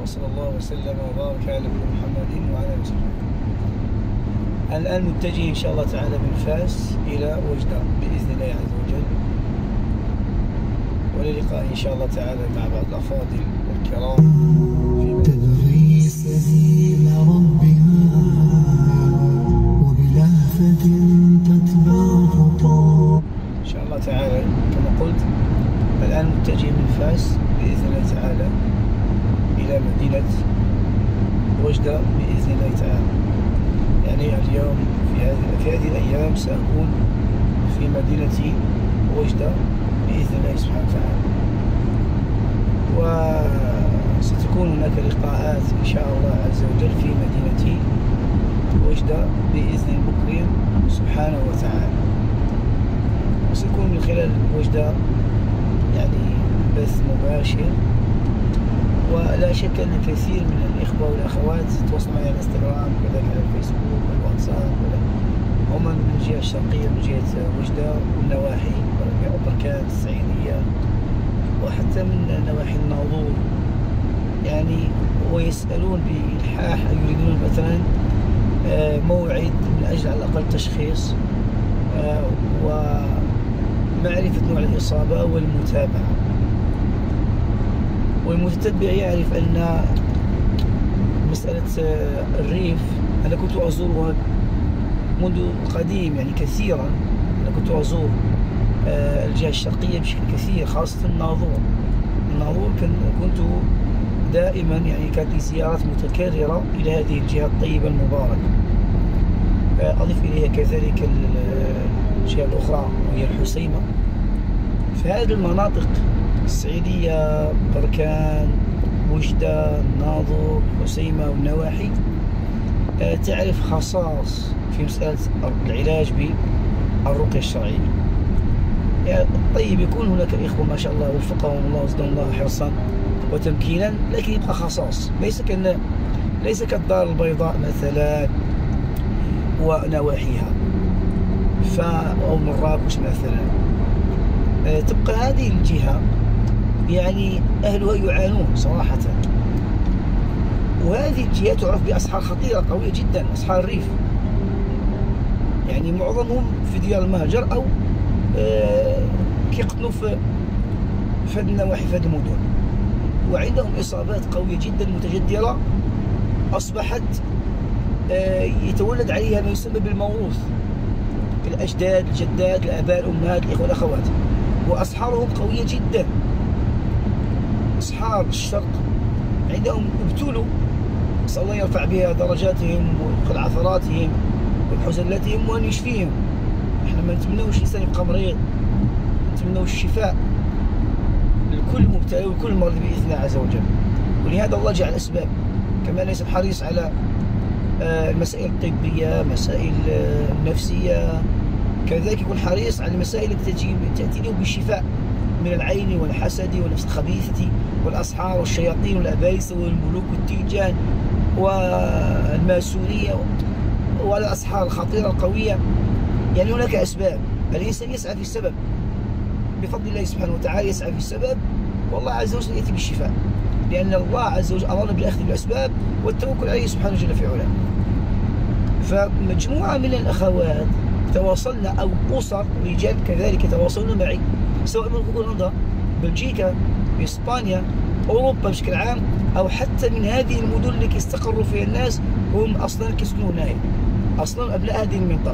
وصلى الله وسلم وبارك على نبينا محمد وعلى اله وصحبه. الآن متجه إن شاء الله تعالى من فاس إلى وجدة بإذن الله عز وجل، وللقاء إن شاء الله تعالى مع بعض الأفاضل والكرام تبغي سبيل ربها وبلهفة تتبع خطاه إن شاء الله تعالى. كما قلت الآن متجه من فاس بإذن الله تعالى إلى مدينة وجدة بإذن الله تعالى. يعني اليوم في هذه الأيام سأكون في مدينة وجدة بإذن الله سبحانه وتعالى، وستكون هناك لقاءات إن شاء الله عز وجل في مدينة وجدة بإذن المكرم سبحانه وتعالى، وسيكون من خلال وجدة يعني بث مباشر. ولا شك أن الكثير من الإخوة والأخوات يتواصلون معي على الانستغرام وكذلك على الفيسبوك والواتساب، هم من الجهة الشرقية من جهة وجدة والنواحي بركان السعيدية وحتى من نواحي الناظور، يعني ويسألون بإلحاح يريدون مثلا موعد من أجل على الأقل تشخيص ومعرفة نوع الإصابة والمتابعة. والمتتبع يعرف أن مسألة الريف أنا كنت أزورها منذ قديم، يعني كثيرا أنا كنت أزور الجهة الشرقية بشكل كثير، خاصة الناظور. كنت دائما يعني كانت لي زيارات متكررة إلى هذه الجهة الطيبة المباركة. أضيف إليها كذلك الجهة الأخرى وهي الحسيمة. في هذه المناطق السعيدية بركان وجدة الناظور حسيمة والنواحي تعرف خصائص في مسألة العلاج بالرقية الشرعية. طيب يكون هناك إخوة ما شاء الله وفقهم الله وزدهم الله حرصا وتمكينا، لكن يبقى خصائص ليس كالدار البيضاء مثلا ونواحيها أو مراكش مثلا. تبقى هذه الجهة يعني أهلها يعانون صراحة، وهذه الجهة تعرف بأسحار خطيرة قوية جدا، أسحار الريف، يعني معظمهم في ديار المهجر أو كيقتلوا في هذه النواحي في هذه المدن، وعندهم إصابات قوية جدا متجدرة أصبحت يتولد عليها ما يسمى بالموروث، الأجداد الجدات الآباء الأمهات الإخوة الأخوات، وأسحارهم قوية جدا. أسحار الشرق عندهم ابتلوا، نسأل الله يرفع بها درجاتهم ويقل عثراتهم وحزلاتهم وأن يشفيهم. احنا ما نتمنوش الإنسان يبقى مريض، نتمنوش الشفاء لكل مبتلى وكل مريض بإذن الله عز وجل. ولهذا الله جعل أسباب، كما ليس حريص على المسائل الطبية، مسائل النفسية، كذلك يكون حريص على المسائل التي تأتي له بالشفاء من العين والحسد والنفس الخبيثة والأسحار والشياطين والأبالسة والملوك والتيجان والماسونية والأسحار الخطيرة القوية. يعني هناك أسباب، الإنسان يسعى في السبب بفضل الله سبحانه وتعالى، يسعى في السبب والله عز وجل يأتي بالشفاء، لأن الله عز وجل أمرنا بالأخذ بالأسباب والتوكل عليه سبحانه جل في علاه. فمجموعة من الأخوات تواصلنا أو أسر رجال كذلك تواصلنا معي، سواء من هولندا، بلجيكا، إسبانيا، أوروبا بشكل عام، أو حتى من هذه المدن اللي يستقروا فيها الناس هم أصلا يسكنون هنا، أصلا أبناء هذه المنطقة.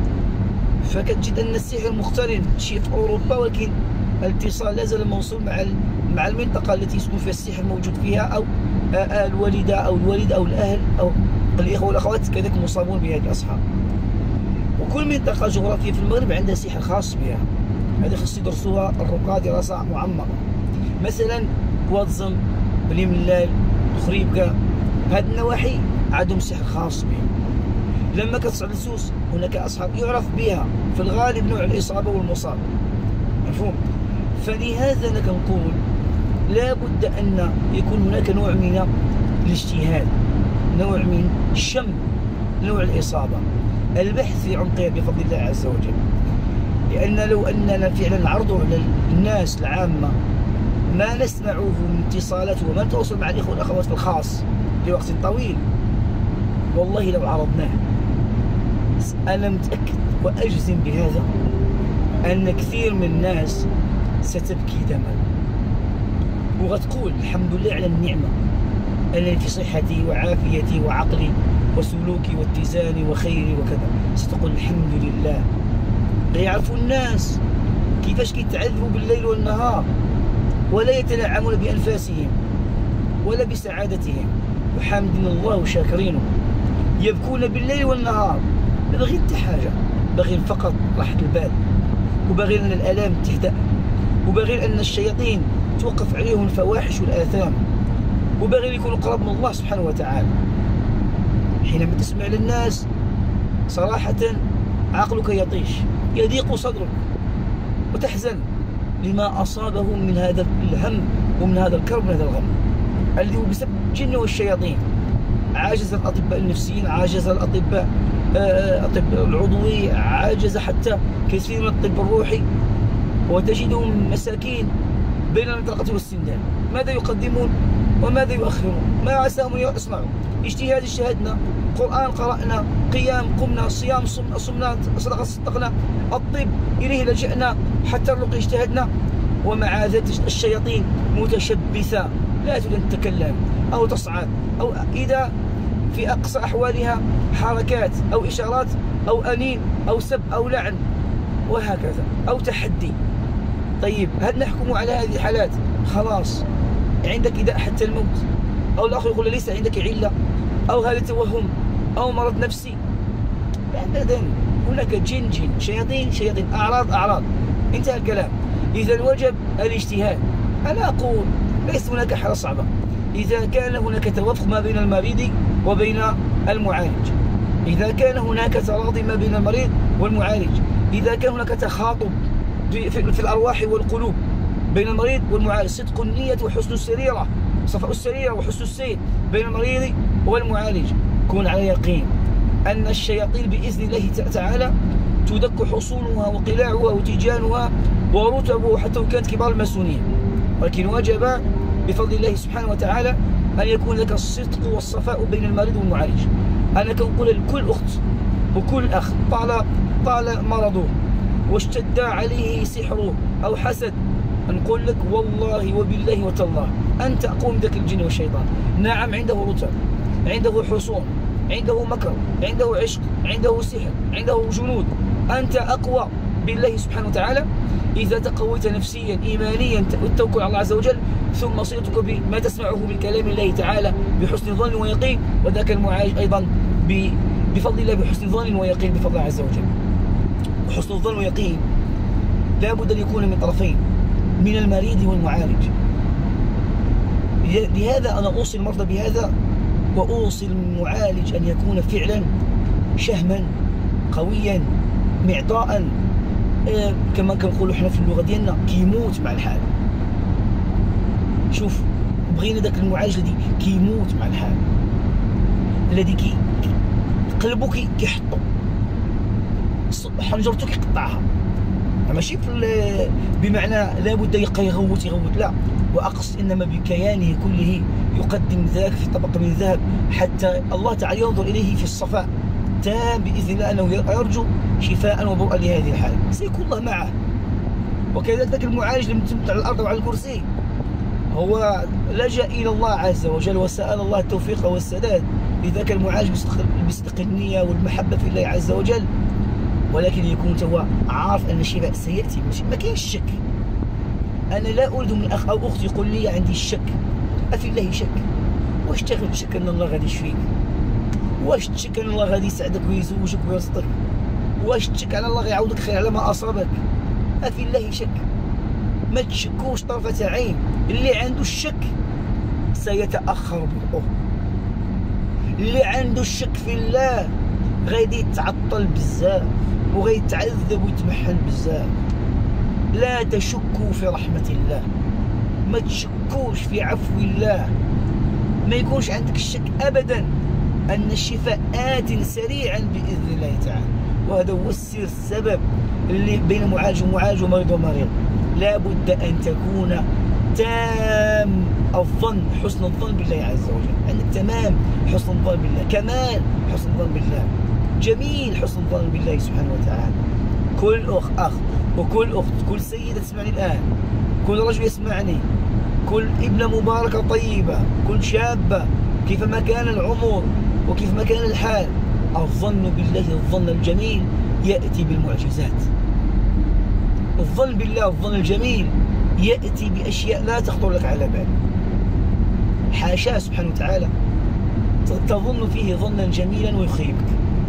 فكتجد أن السحر مقترن شيء في أوروبا، ولكن الاتصال لا زال موصول مع المنطقة التي يسكن فيها السحر موجود فيها، أو الوالدة أو الوالد أو الأهل أو الإخوة والأخوات كذلك مصابون بهذه الأسحار. وكل منطقة جغرافية في المغرب عندها سحر خاص بها، هذه خص يدرسوها الرقاة دراسة معمقة. مثلا واتزم، بليملال، خريبكا، هذه النواحي عندهم سحر خاص بهم. لما كتصعد لسوس هناك أسحار يعرف بها في الغالب نوع الإصابة والمصاب، مفهوم؟ فلهذا أنا كنقول لا بد أن يكون هناك نوع من الاجتهاد، نوع من شم نوع الإصابة، البحث في عمقها بفضل الله عز وجل. لأن لو أننا فعلا نعرضه على الناس العامة ما نسمعه من اتصالات وما نتواصل مع الإخوة والأخوات في الخاص لوقت طويل، والله لو عرضناه أنا متأكد وأجزم بهذا أن كثير من الناس ستبكي دما، وغتقول الحمد لله على النعمة أنني في صحتي وعافيتي وعقلي وسلوكي واتزاني وخيري وكذا. ستقول الحمد لله. غيعرفوا الناس كيفاش كيتعذبوا بالليل والنهار ولا يتنعمون بأنفاسهم ولا بسعادتهم، وحامدين الله وشاكرينه، يبكون بالليل والنهار، ما باغيين حتى حاجة، باغيين فقط راحة البال، وباغيين أن الآلام تهدأ، وباغيين أن الشياطين توقف عليهم الفواحش والآثام، وباغيين يكونوا قرب من الله سبحانه وتعالى. حينما تسمع للناس صراحة عقلك يطيش، يضيق صدرك وتحزن لما أصابهم من هذا الهم ومن هذا الكرب ومن هذا الغم الذي هو بسبب الجن والشياطين. عاجز الأطباء النفسيين، عاجز الأطباء العضوي، عاجز حتى كثير من الطب الروحي، وتجدهم مساكين بين المطرقة والسندان. ماذا يقدمون وماذا يؤخرون؟ ما عساهم يصنعوا؟ اجتهاد اجتهدنا، قرآن قرأنا، قيام قمنا، صيام صمنا، صدقة صدقنا، الطب إليه لجأنا، حتى الرقي اجتهدنا، ومع ذلك الشياطين متشبثة لا تريد أن تتكلم أو تصعد، أو إذا في أقصى أحوالها حركات أو إشارات أو أنين أو سب أو لعن وهكذا أو تحدي. طيب هل نحكم على هذه الحالات؟ خلاص عندك إداء حتى الموت، أو الآخر يقول ليس عندك علة، أو هذا توهم أو مرض نفسي. أبدا، هناك جن شياطين أعراض، انتهى الكلام. إذا وجب الاجتهاد. أنا أقول ليس هناك حالة صعبة إذا كان هناك توافق ما بين المريض وبين المعالج، إذا كان هناك تراضي ما بين المريض والمعالج، إذا كان هناك تخاطب في الأرواح والقلوب بين المريض والمعالج، صدق النية وحسن السريرة، صفاء السريرة وحسن السير بين المريض والمعالج. كون على يقين أن الشياطين بإذن الله تعالى تدك حصونها وقلاعها وتيجانها ورتبها حتى لو كانت كبار الماسونية، ولكن وجب بفضل الله سبحانه وتعالى أن يكون لك الصدق والصفاء بين المريض والمعالج. أنا كنقول لكل أخت وكل أخ طال مرضه واشتد عليه سحره أو حسد، نقول لك والله وبالله وتالله أنت أقوى من ذاك الجن والشيطان. نعم عنده رتب، عنده حصون، عنده مكر، عنده عشق، عنده سحر، عنده جنود. أنت أقوى بالله سبحانه وتعالى إذا تقويت نفسيا إيمانيا والتوكل على الله عز وجل، ثم صلتك بما تسمعه من كلام الله تعالى بحسن ظن ويقين، وذاك المعالج أيضا بفضل الله بحسن ظن ويقين بفضل الله عز وجل. وحسن الظن ويقين لا بد أن يكون من طرفين، من المريض والمعالج. لهذا أنا أوصي المرضى بهذا، وأوصي المعالج أن يكون فعلا شهما قويا معطاء، كما كنقولوا حنا في اللغة ديالنا كيموت مع الحال. شوف بغينا داك المعالج الذي كيموت مع الحال، الذي قلبه كيحطو، حنجرته كيقطعها، ماشي بمعنى لابد يبقى يغوت، لا، وأقصد إنما بكيانه كله يقدم ذاك في طبق من ذهب حتى الله تعالى ينظر إليه في الصفاء تام بإذن الله، أنه يرجو شفاء وبرءا لهذه الحالة، سيكون الله معه. وكذلك ذاك المعالج اللي متمت على الأرض وعلى الكرسي هو لجأ إلى الله عز وجل وسأل الله التوفيق والسداد لذاك المعالج بصدق النية والمحبة في الله عز وجل، ولكن يكون هو عارف أن الشفاء سيأتي، ما كاينش شك. أنا لا أريد من أخ أو أخت يقول لي عندي الشك. أفي الله شك؟ واش تشك أن الله غادي يشفيك؟ واش تشك أن الله غادي يسعدك ويزوجك ويرزقك؟ واش تشك على الله غيعوضك خير على ما أصابك؟ أفي الله شك؟ ما تشكوش طرفة عين. اللي عنده الشك سيتأخر بالأمر، اللي عنده الشك في الله غادي يتعطل بزاف وغيتعذب ويتمحن بزاف. لا تشكوا في رحمة الله، ما تشكوش في عفو الله، ما يكونش عندك الشك أبدا أن الشفاء آت سريعا بإذن الله تعالى. وهذا هو السر، السبب اللي بين معالج ومعالج ومريض ومريض. لا بد أن تكون تام الظن، حسن الظن بالله عز وجل، عندك تمام حسن الظن بالله، كمال حسن الظن بالله، جميل حسن الظن بالله سبحانه وتعالى. كل أخ وكل أخت، كل سيدة تسمعني الآن، كل رجل يسمعني، كل ابنة مباركة طيبة، كل شابة، كيفما كان العمر وكيفما كان الحال، الظن بالله الظن الجميل يأتي بالمعجزات. الظن بالله الظن الجميل يأتي بأشياء لا تخطر لك على بال. حاشاه سبحانه وتعالى تظن فيه ظنا جميلا ويخيبك.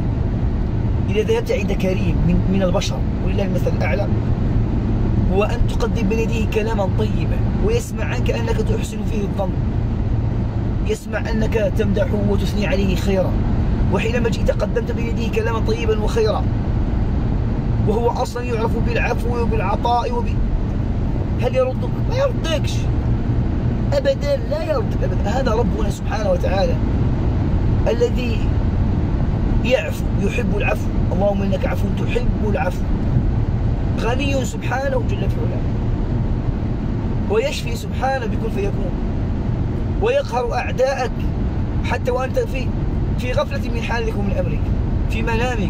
إذا ذهبت عند كريم من البشر ولله المثل الأعلى، وأن تقدم بين يديه كلاما طيبا ويسمع عنك أنك تحسن فيه الظن، يسمع أنك تمدحه وتثني عليه خيرا، وحينما جئت قدمت بين يديه كلاما طيبا وخيرا، وهو أصلا يعرف بالعفو وبالعطاء هل يردك؟ ما يردكش أبدا، لا يردك أبدا. هذا ربنا سبحانه وتعالى الذي يعفو، يحب العفو. اللهم إنك عفو تحب العفو. غني سبحانه جل في علاه، ويشفي سبحانه بكل فيكون، ويقهر أعداءك حتى وأنت في غفلة من حالك ومن أمرك، في منامك.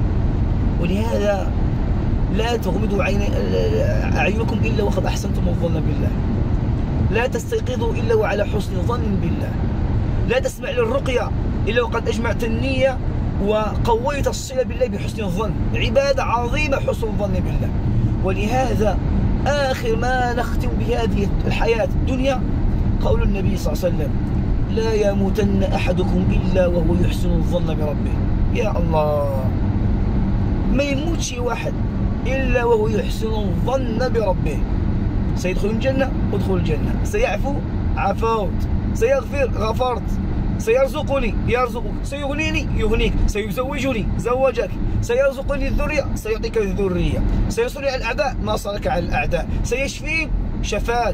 ولهذا لا تغمضوا أعينكم إلا وقد أحسنتم الظن بالله، لا تستيقظوا إلا وعلى حسن ظن بالله، لا تسمع للرقية إلا وقد أجمعت النية وقويت الصلة بالله بحسن الظن. عبادة عظيمة حسن الظن بالله. ولهذا آخر ما نختم بهذه الحياة الدنيا قول النبي صلى الله عليه وسلم: لا يموتن أحدكم إلا وهو يحسن الظن بربه. يا الله، ما يموتش واحد إلا وهو يحسن الظن بربه. سيدخل الجنة ادخل الجنة، سيعفو عفوت، سيغفر غفرت، سيرزقني يرزقك، سيغنيني يغنيك، سيزوجني زوجك، سيرزقني الذرية سيعطيك الذرية، سينصرني على الأعداء ناصرك على الأعداء، سيشفين شفاك،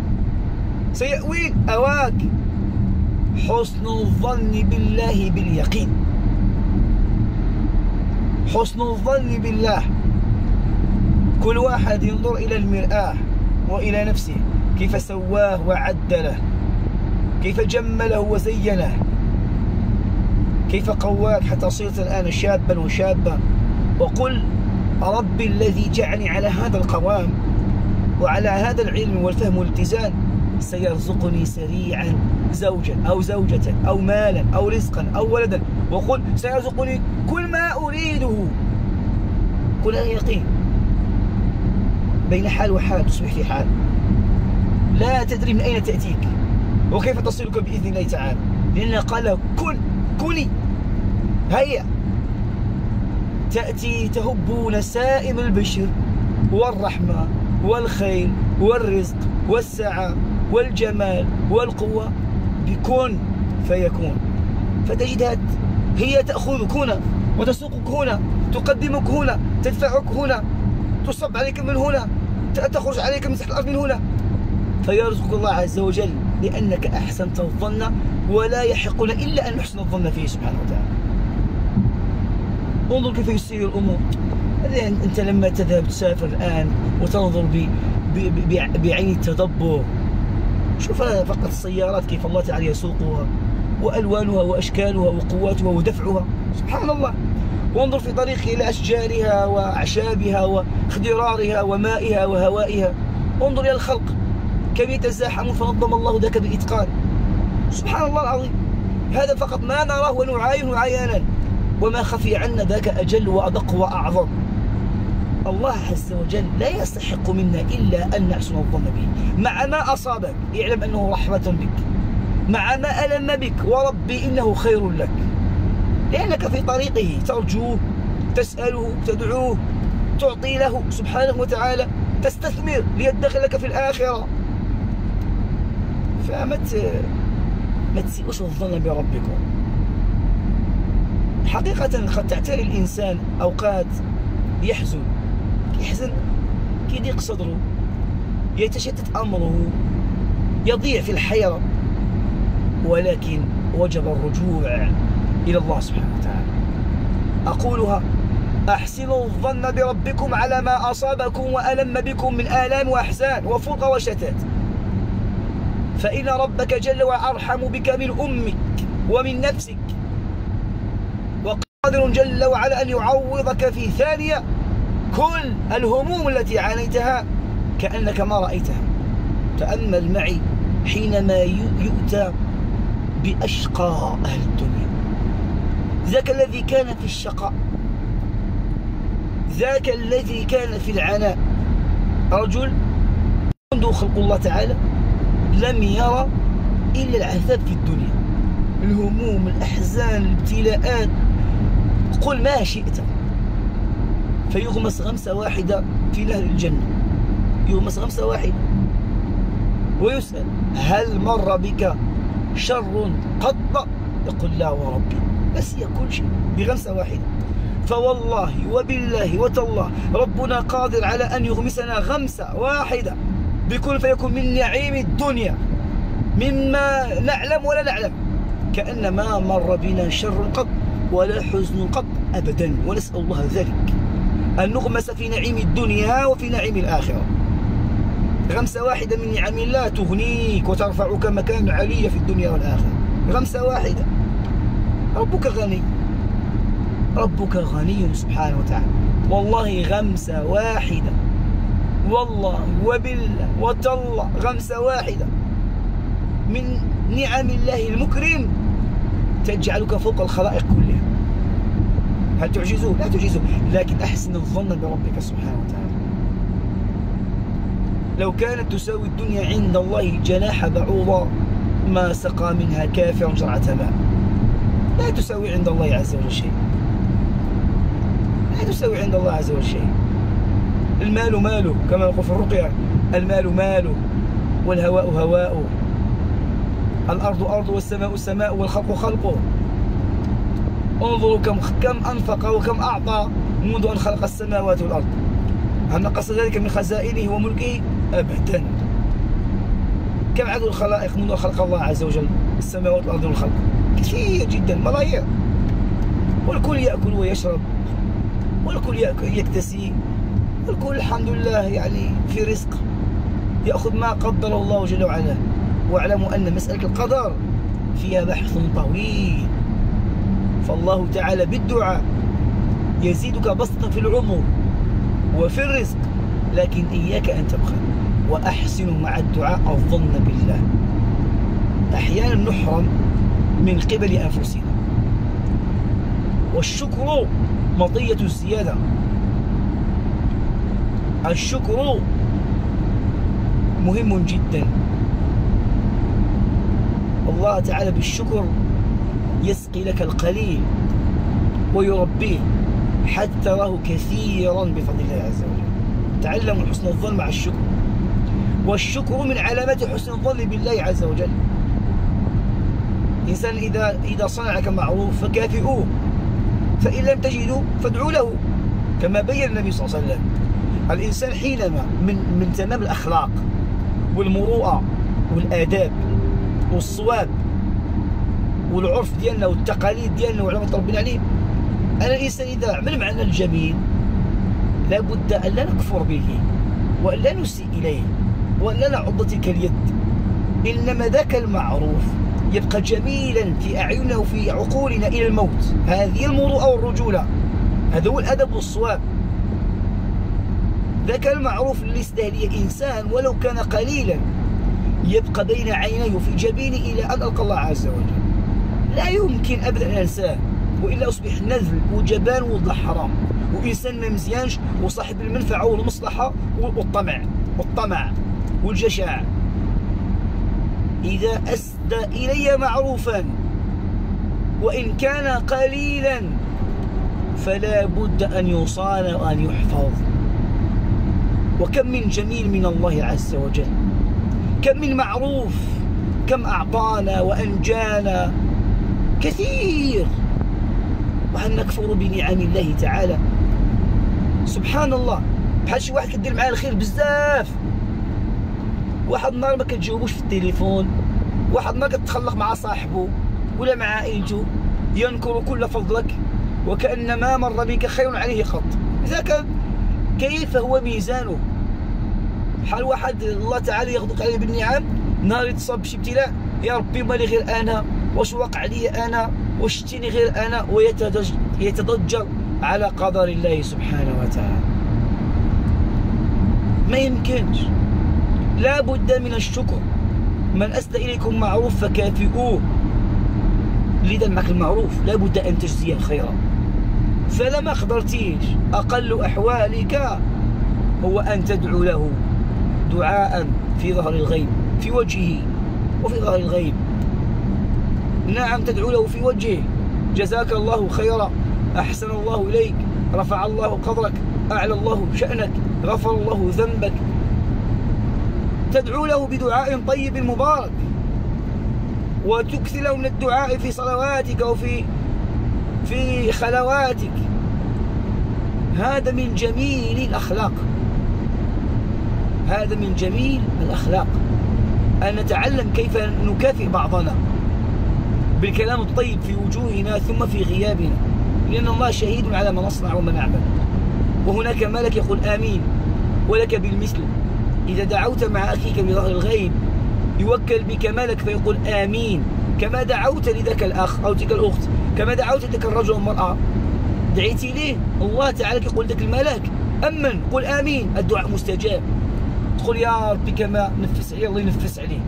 سيأوين أواك. حسن الظن بالله باليقين، حسن الظن بالله. كل واحد ينظر إلى المرآة وإلى نفسه، كيف سواه وعدله، كيف جمله وزينه، كيف قواك حتى صرت الآن شابا وشابة. وقل: ربي الذي جعلني على هذا القوام وعلى هذا العلم والفهم والاتزان سيرزقني سريعا زوجا أو زوجة أو مالا أو رزقا أو ولدا. وقل: سيرزقني كل ما أريده. كل هذا يقين. بين حال وحال تصبح في حال، لا تدري من أين تأتيك وكيف تصلك بإذن الله تعالى، لأن قال: كلي هيا. تأتي تهب نسائم البشر والرحمة والخير والرزق والسعة والجمال والقوة بكن فيكون. فتجدها هي تأخذك هنا وتسوقك هنا، تقدمك هنا، تدفعك هنا، تصب عليك من هنا، تخرج عليك من تحت الأرض من هنا، فيرزقك الله عز وجل لأنك أحسنت الظن. ولا يحقنا إلا أن نحسن الظن فيه سبحانه وتعالى. انظر كيف يسير الأمور. أنت لما تذهب تسافر الآن وتنظر بعين التدبر، شوف فقط السيارات كيف الله تعالى يسوقها، وألوانها وأشكالها وقواتها ودفعها، سبحان الله. وانظر في طريقك إلى أشجارها وأعشابها وخضرارها ومائها وهوائها. انظر إلى الخلق كيف يتزاحمون فنظم الله ذاك بإتقان، سبحان الله العظيم. هذا فقط ما نراه ونعاينه عيانا، وما خفي عنا ذاك أجل وأدق وأعظم. الله عز وجل لا يستحق منا إلا أن نحسن الظن به. مع ما أصابك اعلم أنه رحمة بك، مع ما ألم بك وربي إنه خير لك، لأنك في طريقه ترجوه، تسأله، تدعوه، تعطي له سبحانه وتعالى، تستثمر ليدخر لك في الآخرة. فما تسيئوش الظن بربكم. حقيقة قد تعتري الإنسان أوقات يحزن كيضيق صدره، يتشتت أمره، يضيع في الحيرة، ولكن وجب الرجوع إلى الله سبحانه وتعالى. أقولها: أحسنوا الظن بربكم على ما أصابكم وألم بكم من آلام وأحزان وفرقة وشتات. فإن ربك جل وعلا أرحم بك من أمك ومن نفسك، وقادر جل وعلا أن يعوضك في ثانية كل الهموم التي عانيتها كأنك ما رأيتها. تأمل معي حينما يؤتى بأشقى أهل الدنيا، ذاك الذي كان في الشقاء، ذاك الذي كان في العناء، رجل منذ خلق الله تعالى لم يرى إلا العذاب في الدنيا، الهموم، الأحزان، الابتلاءات، قل ما شئت، فيغمس غمسة واحدة في نهر الجنة، يغمس غمسة واحدة ويسأل هل مر بك شر قط؟ يقول لا وربي، نسي كل شيء بغمسة واحدة. فوالله وبالله وتالله ربنا قادر على أن يغمسنا غمسة واحدة بكل فيكون من نعيم الدنيا مما نعلم ولا نعلم، كأن ما مر بنا شر قط ولا حزن قط أبدا، ونسأل الله ذلك أن نغمس في نعيم الدنيا وفي نعيم الآخرة. غمسة واحدة من نعم الله تغنيك وترفعك مكان علي في الدنيا والآخرة، غمسة واحدة. ربك غني، ربك غني سبحانه وتعالى، والله غمسة واحدة، والله وبالله وتالله غمسة واحدة من نعم الله المكرم تجعلك فوق الخلائق كلها. هل تعجزه؟ لا تعجزه، لكن أحسن الظن بربك سبحانه وتعالى. لو كانت تساوي الدنيا عند الله جناح بعوضة ما سقى منها كافر جرعة ماء. لا تساوي عند الله عز وجل شيء، لا تساوي عند الله عز وجل شيء. المال ماله كما يقول في الرقية، المال ماله والهواء هواؤه، الأرض أرض والسماء سماء والخلق خلقه. انظروا كم أنفق وكم أعطى منذ أن خلق السماوات والأرض. هل نقص ذلك من خزائنه وملكه؟ أبدا. كم عدد الخلائق منذ أن خلق الله عز وجل السماوات والأرض والخلق؟ كثير جدا، ملايير، والكل يأكل ويشرب، والكل يكتسي، والكل الحمد لله يعني في رزق يأخذ ما قدر الله جل وعلا. واعلموا أن مسألة القدر فيها بحث طويل، فالله تعالى بالدعاء يزيدك بسطا في العمر وفي الرزق، لكن إياك أن تبخل، وأحسنوا مع الدعاء الظن بالله. أحيانا نحرم من قبل أنفسنا، والشكر مطية الزيادة، الشكر مهم جدا. الله تعالى بالشكر يسقي لك القليل ويربيه حتى تراه كثيرا بفضل الله عز وجل. تعلموا حسن الظن مع الشكر، والشكر من علامات حسن الظن بالله عز وجل. الإنسان إذا صنع لك معروف فكافئوه، فإن لم تجدوا فادعوا له، كما بين النبي صلى الله عليه وسلم. الإنسان حينما من تمام الأخلاق والمروءة والآداب والصواب والعرف ديالنا والتقاليد ديالنا وعلامة ربنا عليه، أن الإنسان إذا عمل معنا الجميل لابد أن لا نكفر به وأن لا نسيء إليه وأن لا نعض تلك اليد، إنما ذاك المعروف يبقى جميلا في أعيننا وفي عقولنا إلى الموت. هذه المروءة والرجولة، هذا هو الأدب والصواب. ذاك المعروف اللي يستهديه إنسان ولو كان قليلا يبقى بين عينيه وفي جبينه إلى أن ألقى الله عز وجل، لا يمكن أبدا أن أنساه، وإلا أصبح نذل وجبان وضل حرام، وإنسان ما مزيانش وصاحب المنفعة والمصلحة والطمع والجشع. إذا أسدى إلي معروفا وإن كان قليلا فلا بد أن يصان وأن يحفظ. وكم من جميل من الله عز وجل، كم من معروف، كم أعطانا وأنجانا كثير، وهل نكفر بنعم الله تعالى؟ سبحان الله. بحال شي واحد كدير معاه الخير بزاف، واحد النهار ما كتجاوبوش في التليفون، واحد النهار كتخلق مع صاحبه ولا مع عائلته ينكر كل فضلك وكأن ما مر بك خير عليه قط. ذاك كيف هو ميزانه؟ بحال واحد الله تعالى يغدق عليه بالنعم نهار يتصاب بشي ابتلاء يا ربي مالي غير انا، واش وقع لي انا، واش شتيني غير انا، ويتضجر على قدر الله سبحانه وتعالى. ما يمكنش، لا بد من الشكر. من أسدى إليكم معروف فكافئوه. لذا معك المعروف لا بد أن تجزي خيرا. فلما قدرتيش أقل أحوالك هو أن تدعو له دعاء في ظهر الغيب، في وجهه وفي ظهر الغيب. نعم، تدعو له في وجهه: جزاك الله خيرا، أحسن الله إليك، رفع الله قدرك، أعلى الله شأنك، غفر الله ذنبك. تدعو له بدعاء طيب مبارك، وتكثر له من الدعاء في صلواتك وفي خلواتك. هذا من جميل الأخلاق، هذا من جميل الأخلاق، أن نتعلم كيف نكافئ بعضنا بالكلام الطيب في وجوهنا ثم في غيابنا، لأن الله شهيد على ما نصنع وما نعمل. وهناك ملك يقول آمين ولك بالمثل. إذا دعوت مع أخيك بظهر الغيب يوكل بك ملك فيقول آمين، كما دعوت لذاك الأخ أو تلك الأخت، كما دعوت لذاك الرجل والمرأة، دعيتي ليه الله تعالى يقول ذاك الملك أمن، قل آمين، الدعاء مستجاب. تقول يا ربي كما نفس عليه الله ينفس عليه،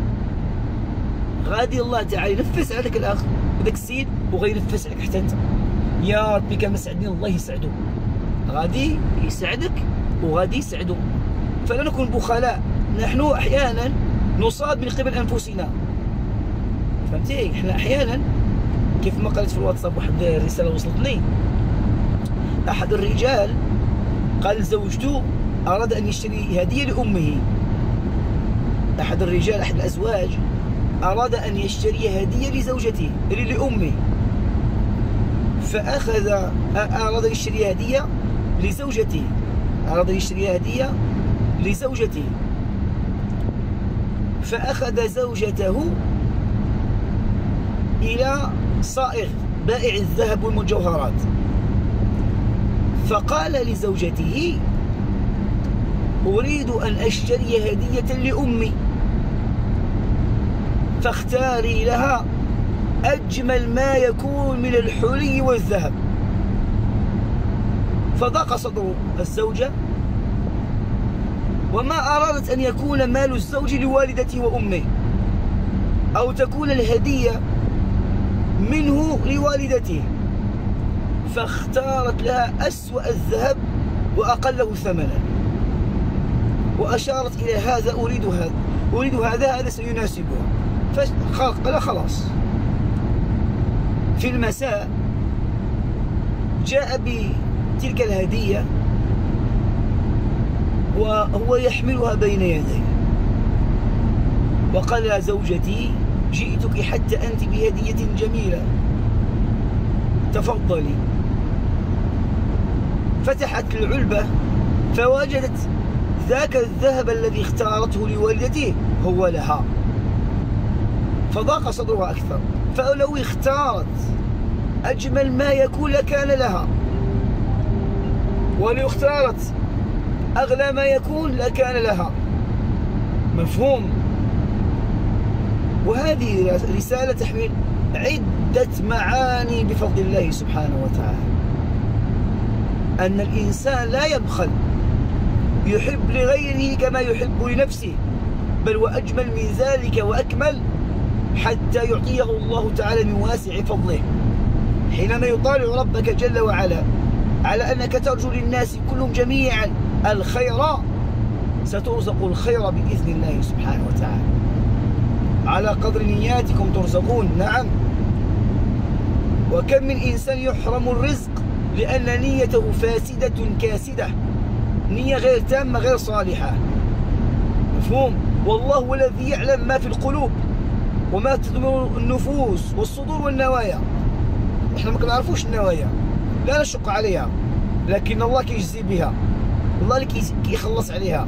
غادي الله تعالى ينفس على ذاك الأخ وذاك السيد وغير ينفس عليك حتى أنت. يا ربي كما سعدني الله يسعده، غادي يسعدك وغادي يسعده. فلا نكون بخلاء. نحن أحيانا نصاب من قبل أنفسنا، فهمتي؟ احنا أحيانا كيف ما قالت في الواتساب واحد الرسالة وصلتني، أحد الرجال قال زوجته أراد أن يشتري هدية لأمه. أحد الرجال، أحد الأزواج أراد أن يشتري هدية لزوجته لأمه، أراد أن يشتري هدية لزوجته، أراد أن يشتري هدية لزوجته، فأخذ زوجته إلى صائغ بائع الذهب والمجوهرات، فقال لزوجته أريد أن أشتري هدية لأمي، فاختاري لها أجمل ما يكون من الحلي والذهب. فضاق صدر الزوجة، وما أرادت أن يكون مال الزوج لوالدته وأمه، أو تكون الهدية منه لوالدته، فاختارت لها أسوأ الذهب وأقله ثمنا، وأشارت إلى هذا أريد هذا سيناسبها. فقال خلاص. في المساء جاء بتلك الهدية وهو يحملها بين يديه، وقال يا زوجتي جئتك حتى أنت بهدية جميلة، تفضلي. فتحت العلبة فوجدت ذاك الذهب الذي اختارته لوالدته هو لها، فضاق صدرها أكثر. فلو اختارت أجمل ما يكون لكان لها، ولو اختارت أغلى ما يكون لكان لها. مفهوم؟ وهذه رسالة تحمل عدة معاني بفضل الله سبحانه وتعالى. أن الإنسان لا يبخل، يحب لغيره كما يحب لنفسه، بل وأجمل من ذلك وأكمل، حتى يعطيه الله تعالى من واسع فضله. حينما يطالع ربك جل وعلا على أنك ترجو للناس كلهم جميعا الخير، سترزق الخير بإذن الله سبحانه وتعالى. على قدر نياتكم ترزقون. نعم. وكم من إنسان يحرم الرزق لأن نيته فاسدة كاسدة، نية غير تامة غير صالحة. مفهوم؟ والله هو الذي يعلم ما في القلوب وما تضمر النفوس والصدور والنوايا. احنا ما كنعرفوش النوايا، لا نشق عليها، لكن الله كيجزي بها، الله اللي كيخلص عليها.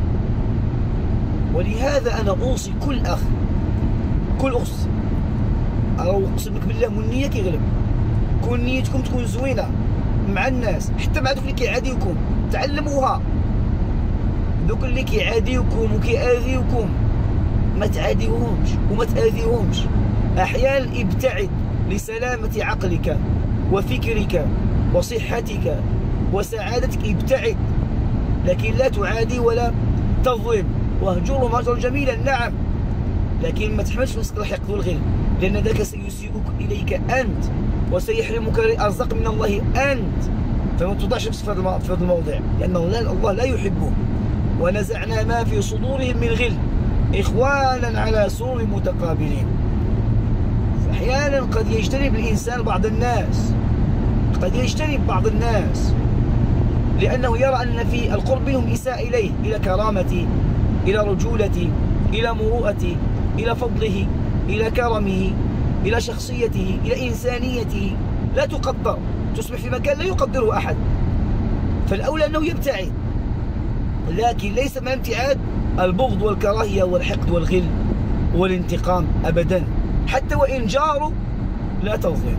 ولهذا أنا أوصي كل أخ كل أخت، أو أقسم لك بالله من النية كيغلب. كون نيتكم تكون زوينة مع الناس، حتى مع دوك اللي كيعاديوكم تعلموها. دوك اللي كيعاديوكم وكيأذيوكم ما تعاديهمش وما تآذيهمش. أحيانا ابتعد لسلامة عقلك وفكرك وصحتك وسعادتك، ابتعد، لكن لا تعادي ولا تظلم. واهجرهم هجرا جميلا، نعم، لكن ما تحملش نفسك الحقد والغل، لأن ذاك سيسيئك إليك أنت وسيحرمك الأرزاق من الله أنت. فما توضعش نفسك في هذا الموضع، لأن الله لا يحبه. ونزعنا ما في صدورهم من غل إخوانا على سرر متقابلين. أحيانا قد يجتنب الإنسان بعض الناس، قد يجتنب بعض الناس لأنه يرى أن في القرب منهم إساءة إليه، إلى كرامته، إلى رجولته، إلى مروءته، إلى فضله، إلى كرمه، إلى شخصيته، إلى إنسانيته، لا تقدر، تصبح في مكان لا يقدره أحد، فالأولى أنه يبتعد. لكن ليس مع ابتعاد البغض والكراهية والحقد والغل والانتقام أبدا، حتى وإن جاروا لا تظلم،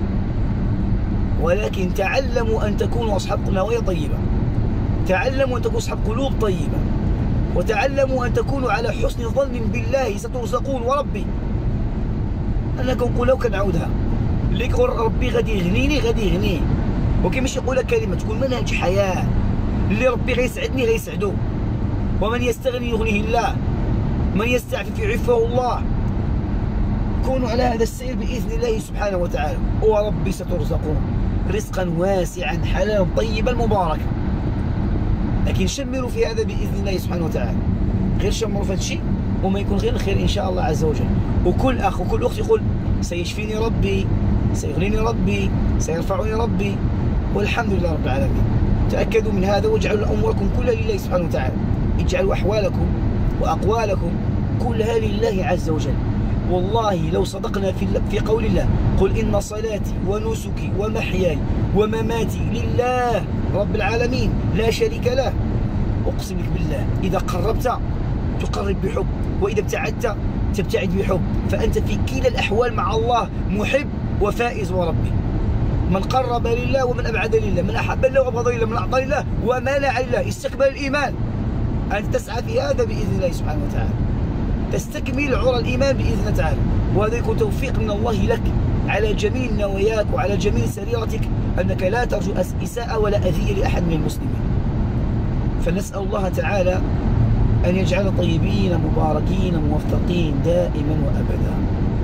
ولكن تعلموا أن تكونوا أصحاب نوايا طيبة، تعلموا أن تكونوا أصحاب قلوب طيبة، وتعلموا أن تكونوا على حسن ظن بالله سترزقون. وربي أنا كنقول لو كنعاودها اللي يقول ربي غادي يغنيني غادي يغنيه، وكيفاش يقولها كلمة تكون منهج حياة، اللي ربي غيسعدني غيسعدو، ومن يستغني يغنيه الله، من يستعفف يعفه الله. كونوا على هذا السير بإذن الله سبحانه وتعالى، وربي سترزقون رزقا واسعا حلالا طيبا مباركا. لكن شمروا في هذا بإذن الله سبحانه وتعالى، غير شمروا في هذا الشيء وما يكون غير الخير إن شاء الله عز وجل. وكل أخ وكل أخت يقول سيشفيني ربي، سيغنيني ربي، سيرفعني ربي، والحمد لله رب العالمين. تأكدوا من هذا واجعلوا أموركم كلها لله سبحانه وتعالى، اجعلوا أحوالكم وأقوالكم كلها لله عز وجل. والله لو صدقنا في قول الله قل إن صلاتي ونسكي ومحياي ومماتي لله رب العالمين لا شريك له، أقسم لك بالله إذا قربت تقرب بحب، وإذا ابتعدت تبتعد بحب، فأنت في كلا الأحوال مع الله محب وفائز وربي. من قرب لله ومن أبعد لله، من أحب الله وأبغض لله، من أعطى لله ومنع لله، استقبل الإيمان. أنت تسعى في هذا بإذن الله سبحانه وتعالى، تستكمل عرى الإيمان بإذن الله تعالى، وهذا يكون توفيق من الله لك على جميل نواياك وعلى جميل سريرتك، أنك لا ترجو إساءة ولا أذية لأحد من المسلمين. فنسأل الله تعالى أن يجعل طيبين مباركين موفقين دائما وأبدا.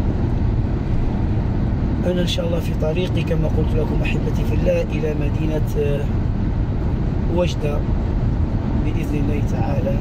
أنا إن شاء الله في طريقي كما قلت لكم أحبتي في الله إلى مدينة وجدة بإذن الله تعالى.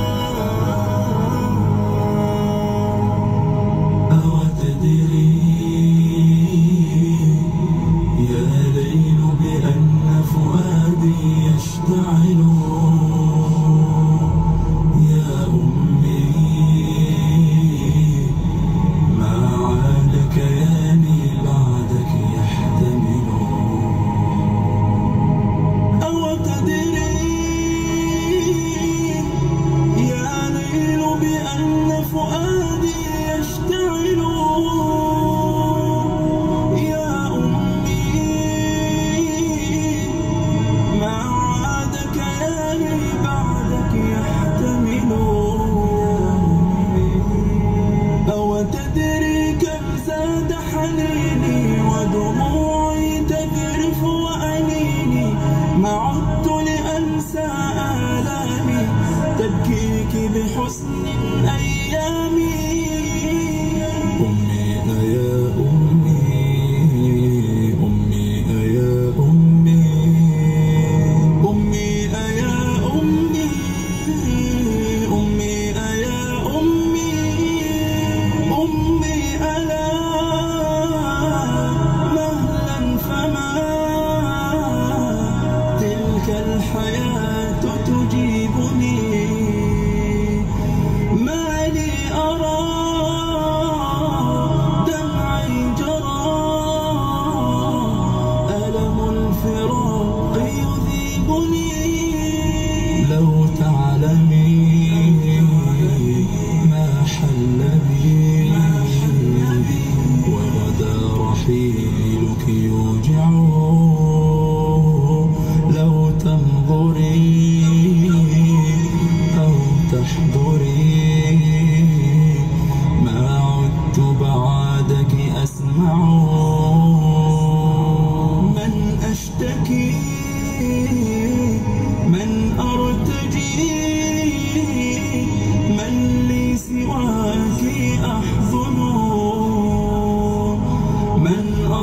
أوتدري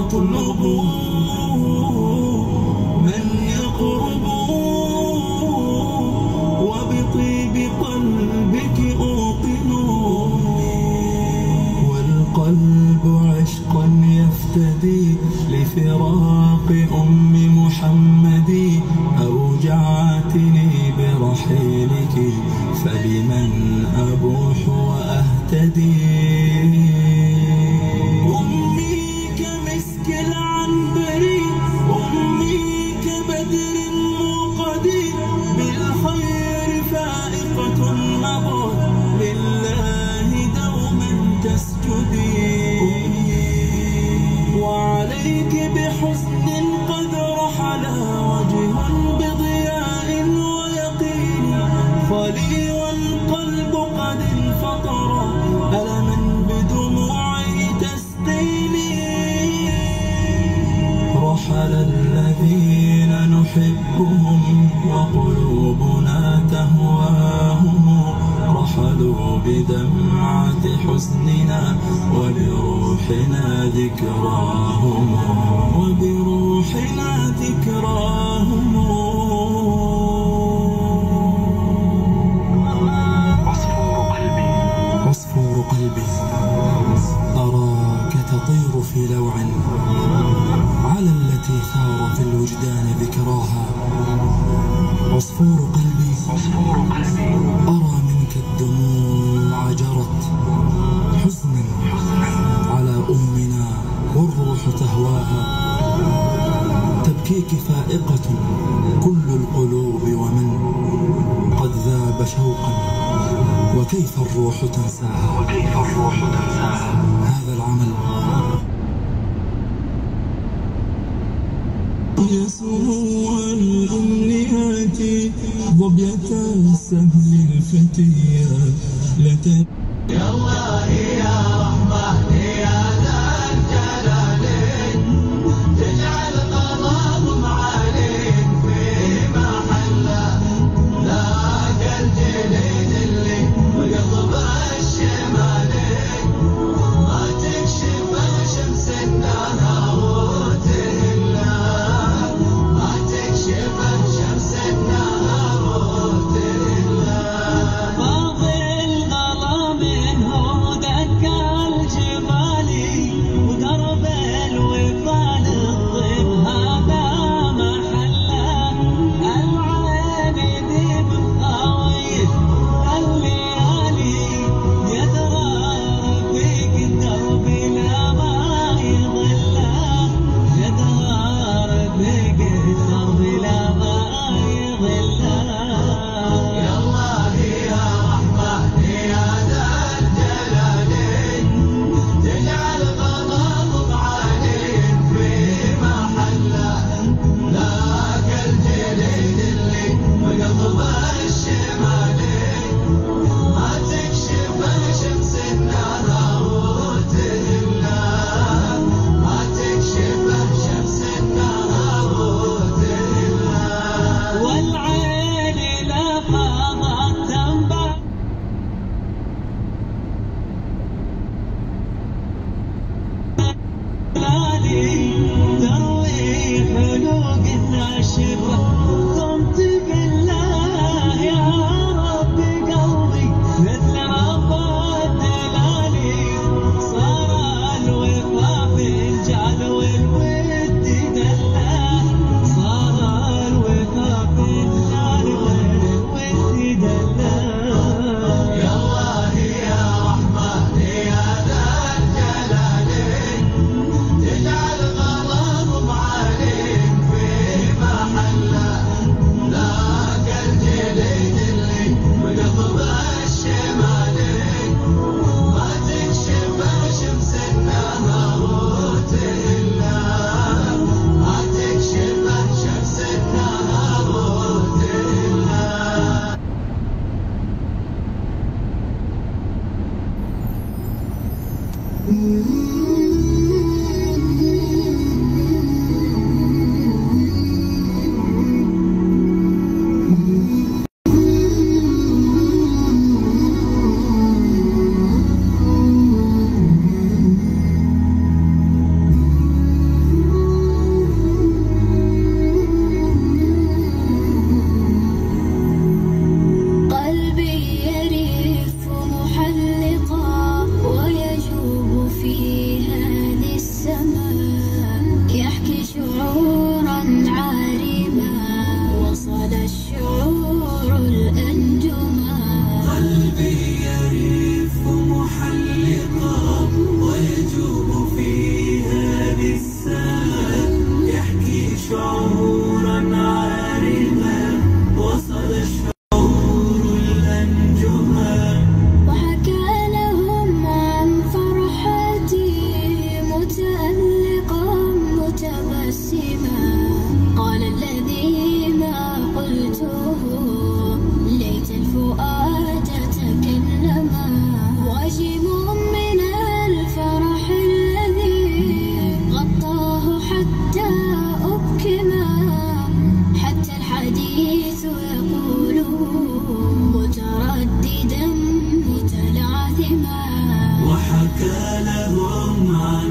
واطلبوا من يقرب وبطيب قلبك أوقنوا والقلب عشقا يفتدي لفراق أم محمد أوجعتني برحيلك فبمن أبوح وأهتدي أمي كمسك العنبر أمي كبدر موقد بالخير فائقة مضت لله دوما تسجدي وعليك بحزن قد رحل وجه بضياء ويقين خلي والقلب قد انفطر ألما بدموعه تسقيني رحل الذين نحبهم وقلوبنا تهواهم رحلوا بدمعة حزننا وبروحنا ذكراهم وبروحنا ذكراهم عصفور قلبي أراك تطير في لوع على التي ثار في الوجدان ذكراها عصفور قلبي أرى منك الدموع جرت حزنا على أمنا والروح تهواها تبكيك فائقة كل القلوب ومن قد ذاب شوقا وكيف الروح تنساها هذا العمل يسوع الأمنيات ظبية السهل الفتية يا الله يا رحمن يا ذا الجلال تجعل قضاهم عليك في محله ذاك الجليد اللي بقضب الشمال ما تكشف شمس النهار وتهله ما تكشف شمس النهار وتهله فاضل الظلام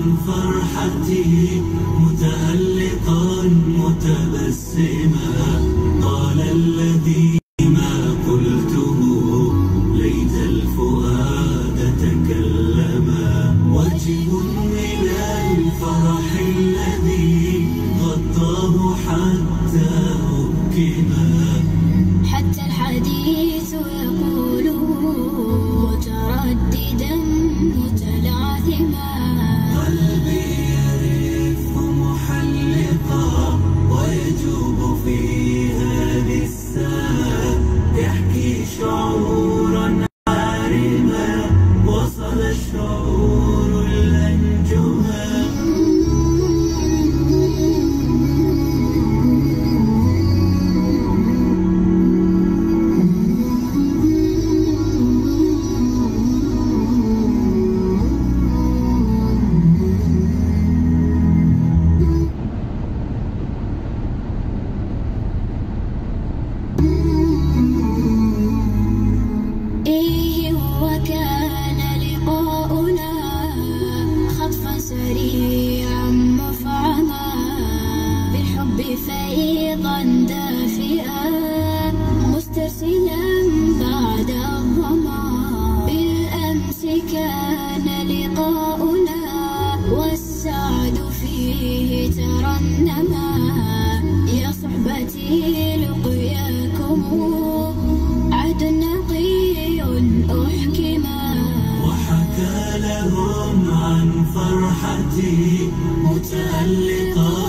فرحتي متألقا متبسما، قال الذي ما قلته ليت الفؤاد تكلما، وجه من الفرح الذي غطاه حتى أبكما، حتى الحديث يقوله مترددا متلعثما، قلبي يرف محلقا ويجوب في هذه السماء، يحكي شعورا عارما وصل الشعور الأنجما. سريعا مفعما بالحب فيضا دافئا، مسترسلا بعد الظما، بالأمس كان لقاؤنا والسعد فيه ترنما، يا صحبتي لقياكم عهد نقي أحكما، وحكى لهم عن فرحتي متألقا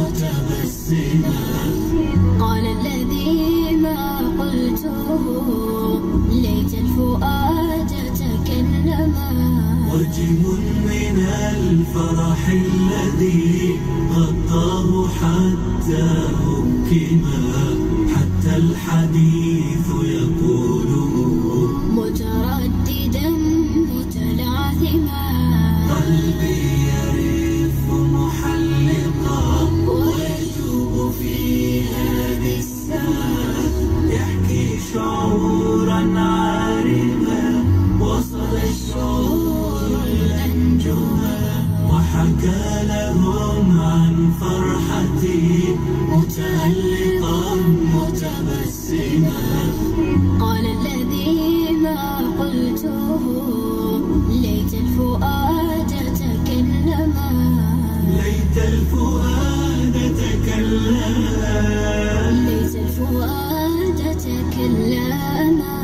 متبسما، قال الذي ما قلته ليت الفؤاد تكلما، وجه من الفرح الذي غطاه حتى أبكما، حتى الحديث يقوله مترددا متلعثما، قلبي يرف محلقا ويجوب في هذه السماء، يحكي شعورا عارما وصل الشعور الأنجما، وحكى لهم عن فرحتي متألقا متبسما، قال الذي ما قلته ليت الفؤاد تكلما، ليت الفؤاد تكلما، ليت الفؤاد تكلما.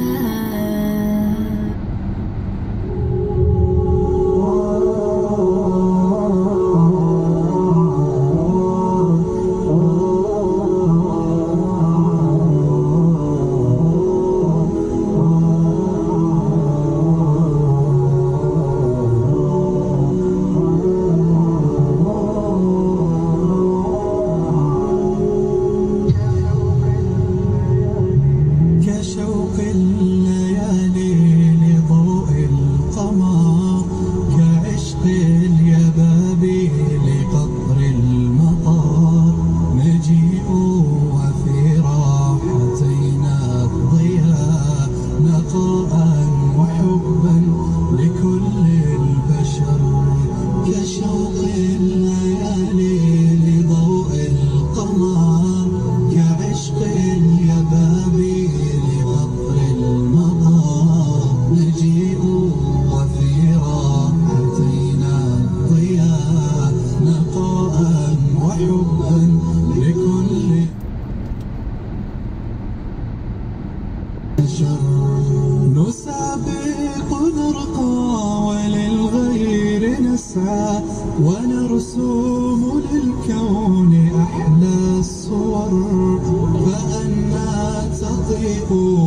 نسابق نرقى وللغير نسعى، ونرسم للكون أحلى الصور، فأنا تضيء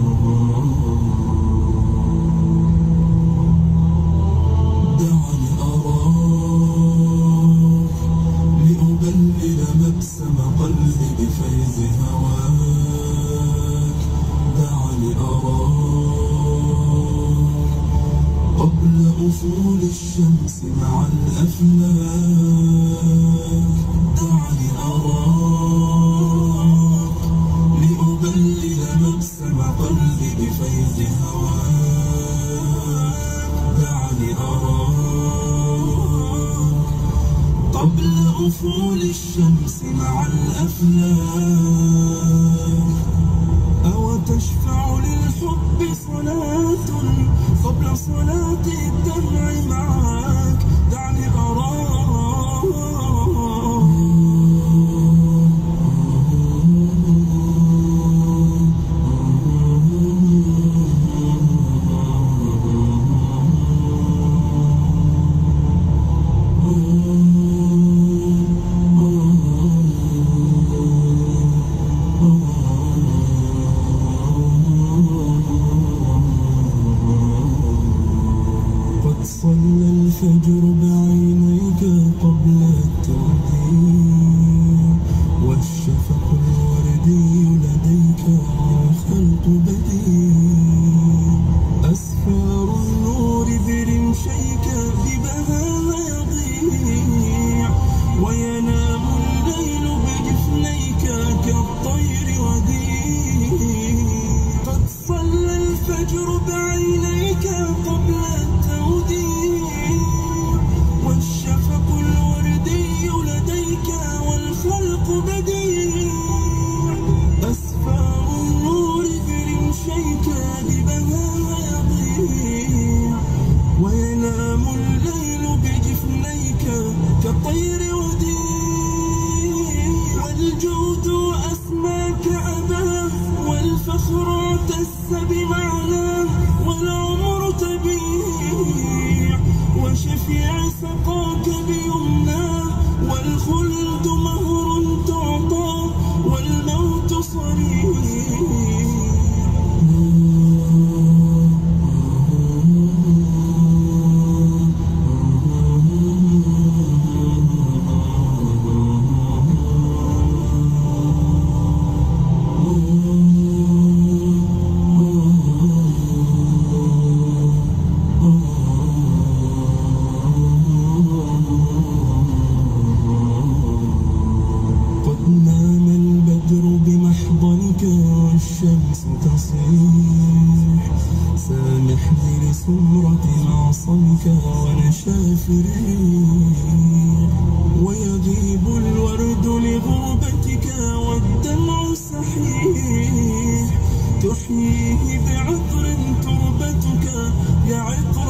دعا أفول الشمس مع الأفلاك دعني أراك لأبلل مبسم قلبي بفيض هواك دعني أراك قبل أفول الشمس مع الأفلاك أو تشفع للحب صلاة قبل صلاة الدمع معك دعني أراك صلى الفجر بعينيك قبل التوحيد والشفق الوردي لديك والخلق بديع أسفار النور برمشيك ببهاها يضيع وينام الليل بجفنيك كالطير وديع قد صلى الفجر بعينيك قبل والشفق الوردي لديك والخلق بديع أسفار النور برمشيك ببهاها يضيع وينام الليل بجفنيك كالطير وديع والجود أسماك أباه والفخر اعتز بمعناه والعمر تبيع وشفيع سقاك بيمناه والخلد مهر تعطى والموت صريع والشمس تصيح سامحني لسمرة عصمك ونشاف الريح ويغيب الورد لغربتك والدمع صحيح تحييه بعطر تربتك يا عطر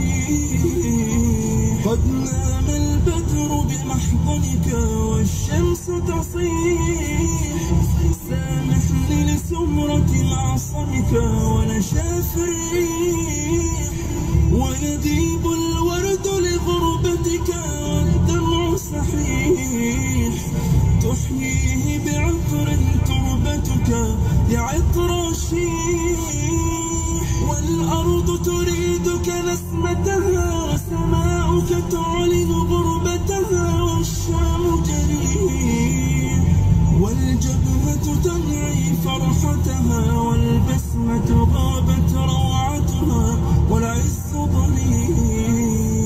الشيح قد نام البدر بمحضنك والشمس تصيح سامحني لسمرة معصمك ونشاف الريح ويذيب الورد لغربتك والدمع صحيح تحييه بعطر تربتك يا عطر الشيح والأرض تريدك نسمتها وسماؤك تعلن غربتها والشام جريح والجبهة تنعي فرحتها والبسمة غابت روعتها والعز ضريح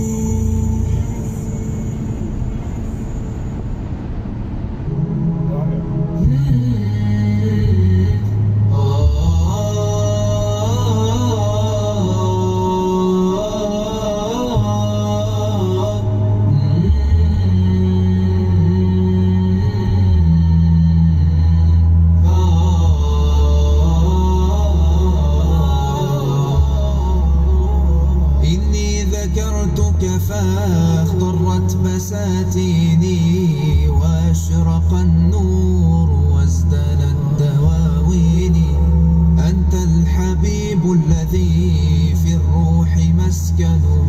فاخضرت بساتيني واشرق النور وازدلت دواويني أنت الحبيب الذي في الروح مسكنه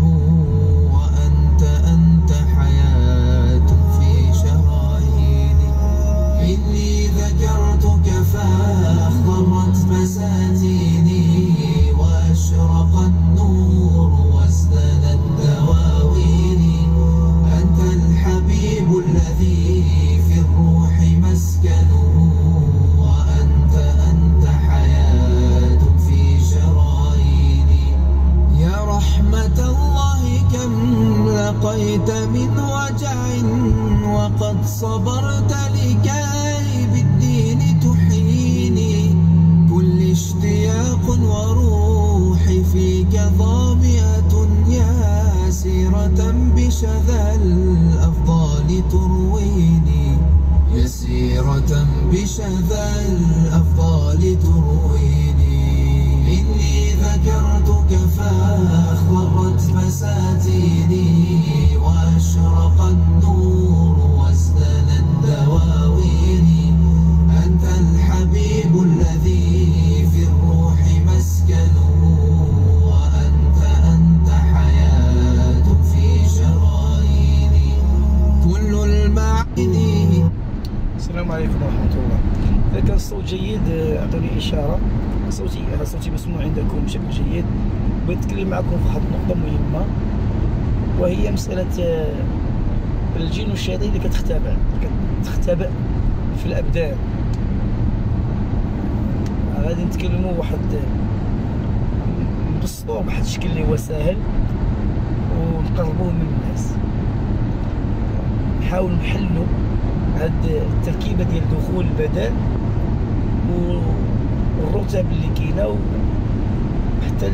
وأنت حياة في شراييني إني ذكرتك فاخضرت بساتيني واشرق النور وازدلت دواويني أنت الحبيب الذي في الروح مسكنه وأنت حياة في شراييني يا رحمة الله صبرت لكي بالدين تحييني. كل اشتياق وروحي فيك ظامئة يا سيرة بشذا الأفضال ترويني. يسيرة بشذا الأفضال ترويني. إني ذكرتك فاخضرت بساتيني وأشرق النور وازدنت دواويني. أنت الحبيب الذي في الروح مسكنه وأنت حياة في شراييني. كل المعاني. السلام عليكم ورحمة الله. إذا كان الصوت جيد أعطوني إشارة. صوتي مسموع عندكم بشكل جيد. بنتكلم معكم في واحد النقطة مهمة، وهي مسألة الجن والشياطين اللي كتختبئ في الأبدان. غادي نتكلموا نبسطوه بواحد الشكل اللي هو ساهل ونقربوه من الناس. نحاول نحلوا هاد التركيبة ديال دخول البدن والرتب اللي كاينه وحتى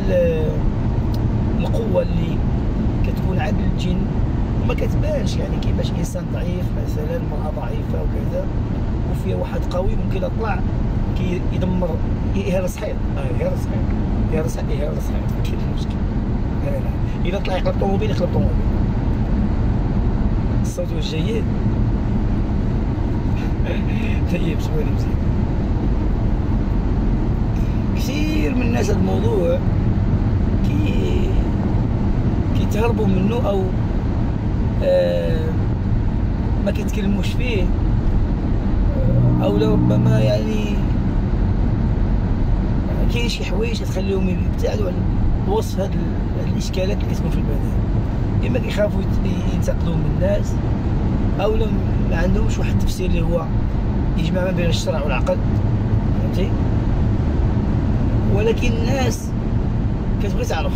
القوة اللي كتكون عند الجن وما كتبانش، يعني كيفاش انسان ضعيف مثلا، مرأة ضعيفة وكذا وفيها واحد قوي ممكن يطلع يدمر يهرس حيط، يهرس حيط ما كاينش مشكل. إذا طلع يقلب طوموبيل يقلب طوموبيل. الصوت جيد. طيب سؤالي مزيان. كثير من الناس الموضوع كيتهربوا منه او ما كيتكلموش فيه، او ربما يعني كاين شي حوايج تخليهم يبتعدوا عن وصف هاد الاشكالات اللي كتكون في البدن. اما كيخافوا ينتقدوا من الناس، او ما عندهمش واحد التفسير اللي هو يجمع ما بين الشرع والعقل، فهمتي؟ ولكن الناس كتبغي تعرف،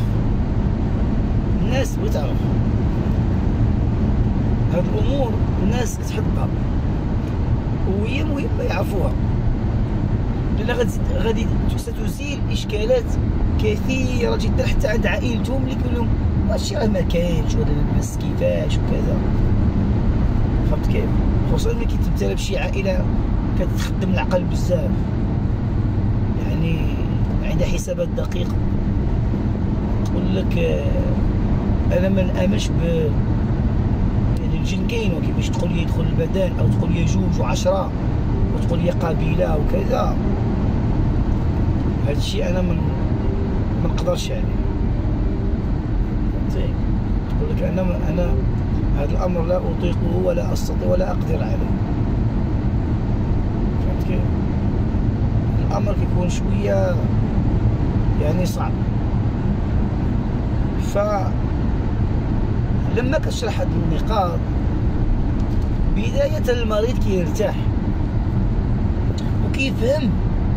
هاد الامور الناس كتحبها وهي مهمه يعرفوها، لان غادي ستزيل اشكالات كثيره جدا حتى عند عائلتهم اللي كيقول لهم هادشي راه ما كاينش ولا الناس كيفاش وكذا. فهمت كيف؟ خصوصا ملي كتبتلى بشي عائله كتخدم العقل بزاف، يعني عندها حسابات دقيقه، تقول لك انا ما نامنش يعني الجن كاين وكيفاش تقول لي يدخل البدن، او تقول لي جوج وعشرة وتقول لي قبيله وكذا. هذا الشيء انا ما نقدرش عليه، فهمتي؟ تقول لك انا هذا الامر لا اطيقه ولا استطيع ولا اقدر عليه. فهمت كيف؟ الامر كيكون شويه يعني صعب. فلما كتشرح هاد النقاط بداية المريض كيرتاح وكيفهم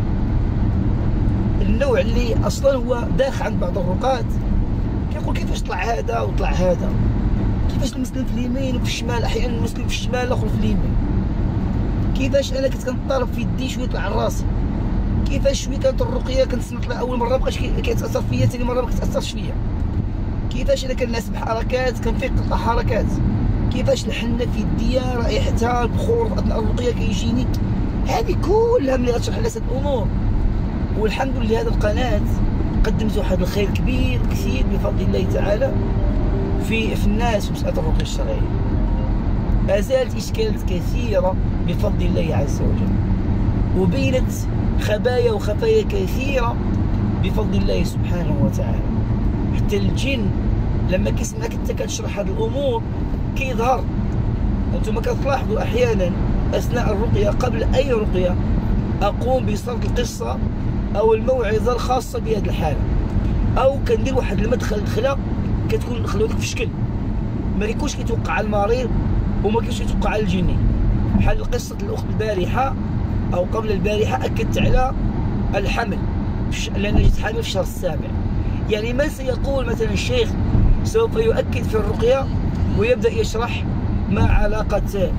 النوع اللي اصلا هو داخل عند بعض الرقاة. كيقول كيفاش طلع هذا وطلع هذا، كيفاش المسلم في اليمين وفي الشمال، احيانا المسلم في الشمال الاخر في اليمين، كيفاش انا كنت كنطالب في يدي شويه طلع راسي، كيفاش شويه كانت الرقيه كنت طلع اول مره مابقاش كيتاثر فيا، ثاني مره ما كتاثرش فيا، كيفاش انا كنعس بحركات كنفيق تلقى حركات، كيفاش الحنه في يديا رائحتها البخور اثناء الرقيه كيجيني. هذه كلها ملي غتشرح الناس هاد الامور. والحمد لله هذه القناه قدمت واحد الخير كبير كثير بفضل الله تعالى في الناس في مساله الرقيه الشرعيه. ازالت اشكالات كثيره بفضل الله عز وجل، وبينت خبايا وخفايا كثيره بفضل الله سبحانه وتعالى. حتى الجن لما كيسمعك انت كتشرح هذه الامور كيظهر. انتم كتلاحظوا احيانا اثناء الرقيه قبل اي رقيه اقوم بسرد القصه او الموعظه الخاصه بهذه الحاله، او كندير واحد الدخله كتكون الخلوه في شكل ما كيكونش كيتوقع على المريض وما كيكونش كيتوقع على الجني. بحال قصه الاخت البارحه او قبل البارحه اكدت على الحمل لان جيت حامل في الشهر السابع. يعني من سيقول مثلا الشيخ سوف يؤكد في الرقيه ويبدا يشرح ما علاقه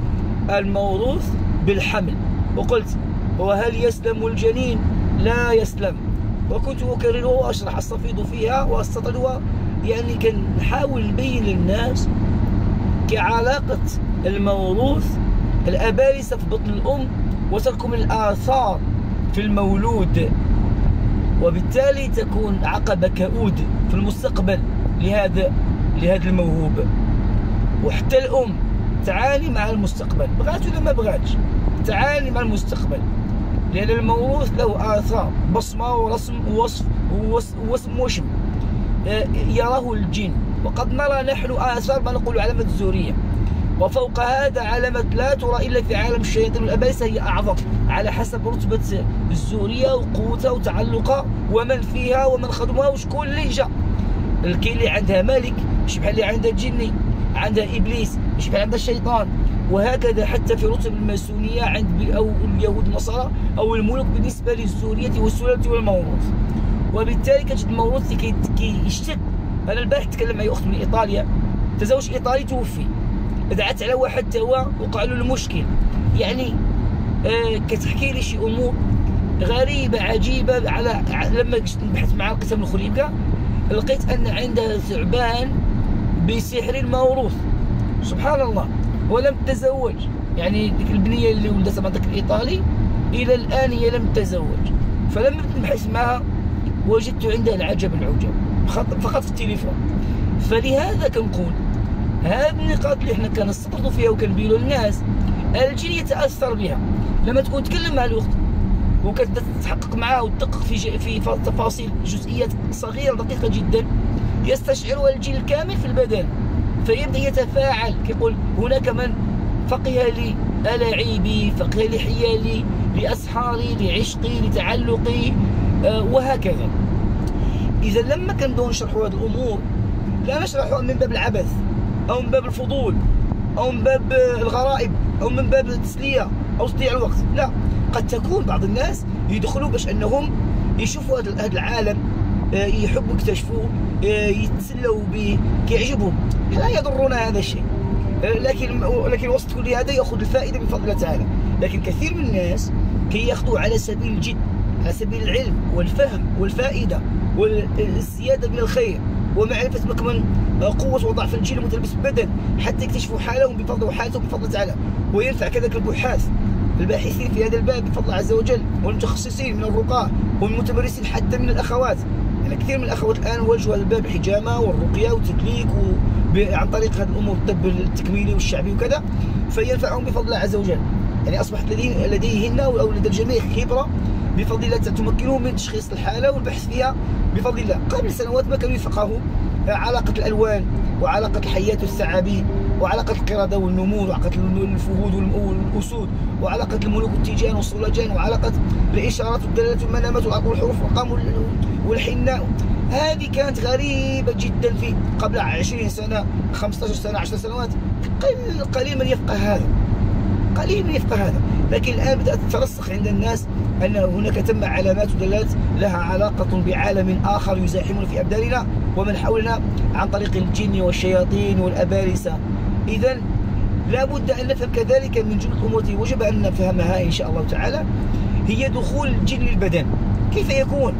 الموروث بالحمل. وقلت وهل يسلم الجنين؟ لا يسلم. وكنت أكرر وأشرح أستفيض فيها وأستطرد، يعني كان نحاول نبين للناس كعلاقة الموروث الأبالسة في بطن الأم وتركم الآثار في المولود، وبالتالي تكون عقبة كؤود في المستقبل لهذا الموهوب. وحتى الأم تعاني مع المستقبل، بغات ولا ما بغاتش تعاني مع المستقبل، لأن الموروث له آثار، بصمة ورسم ووصف ووسم وشم يراه الجن. وقد نرى نحن آثار ما نقول علامة الزورية، وفوق هذا علامة لا ترى إلا في عالم الشياطين والأبالسة هي أعظم على حسب رتبة الزورية وقوتها وتعلقها ومن فيها ومن خدمها وشكون اللي جا. كاين اللي عندها ملك مش بحال اللي عندها الجني، عندها إبليس مش بحال عندها الشيطان، وهكذا حتى في رتب الماسونية عند أو اليهود النصارى أو الملوك بالنسبة للزورية والسلالة والموروث. وبالتالي كتجد الموروث كيشتد. أنا البارح تكلم معي أخت من إيطاليا، تزوج إيطالي توفي، دعت على واحد توا وقع له المشكل، يعني كتحكي لي شي أمور غريبة عجيبة. على لما نبحث معها لقيتها من خليبكا، لقيت أن عندها ثعبان بسحر الموروث، سبحان الله، ولم تتزوج. يعني ديك البنية اللي ولدتها من ذاك الإيطالي إلى الآن هي لم تتزوج. فلما نبحث معها وجدت عندها العجب العجب فقط في التليفون. فلهذا كنقول هذه النقاط اللي احنا كنستطردوا فيها وكنبينوا للناس، الجن يتاثر بها. لما تكون تكلم مع الاخت وكتحقق معها وتدقق في تفاصيل جزئيات صغيره دقيقه جدا، يستشعرها الجن الكامل في البدن، فيبدا يتفاعل. كيقول هناك من فقه لي ألاعيبي، فقه لحيالي، لأسحاري، لعشقي، لتعلقي، وهكذا. إذا لما كنبداو نشرحوا هذه الأمور لا نشرحها من باب العبث أو من باب الفضول أو من باب الغرائب أو من باب التسلية أو تضييع الوقت، لا. قد تكون بعض الناس يدخلوا باش أنهم يشوفوا هذا العالم، يحبوا يكتشفوه، يتسلوا به، كيعجبهم، لا يضرنا هذا الشيء. لكن وسط كل هذا يأخذ الفائدة بفضل الله تعالى. لكن كثير من الناس كياخذوا على سبيل الجد، على سبيل العلم والفهم والفائدة والزيادة من الخير ومعرفة مكمن قوة وضعف الجن المتلبس بالبدن، حتى يكتشفوا حالهم بفضل وحالتهم بفضل الله تعالى. وينفع كذلك البحاث الباحثين في هذا الباب بفضل الله عز وجل، والمتخصصين من الرقاة والمتمرسين حتى من الأخوات. يعني كثير من الأخوات الآن وجهوا هذا الباب حجامة والرقية والتدليك عن طريق هذه الأمور، الطب التكميلي والشعبي وكذا، فينفعهم بفضل الله عز وجل. يعني أصبحت لديهن أو لدى الجميع خبرة بفضل الله تمكنهم من تشخيص الحالة والبحث فيها بفضل الله. قبل سنوات ما كانوا يفقهوا علاقة الألوان وعلاقة الحيات والثعابين وعلاقة القردة والنمور وعلاقة الفهود والأسود وعلاقة الملوك والتيجان والصولجان وعلاقة الإشارات والدلالات والمنامات والحروف والأرقام والحناء. هذه كانت غريبة جدا في قبل 20 سنة 15 سنة 10 سنوات. قليل من يفقه هذا، قليل من يفقه هذا. لكن الآن بدأت تترسخ عند الناس أن هناك تم علامات ودلالات لها علاقة بعالم آخر يزاحمنا في أبداننا ومن حولنا عن طريق الجن والشياطين والأبالسة. إذا لابد أن نفهم كذلك من جملة الأمور التي وجب أن نفهمها إن شاء الله تعالى، هي دخول الجن للبدن كيف يكون،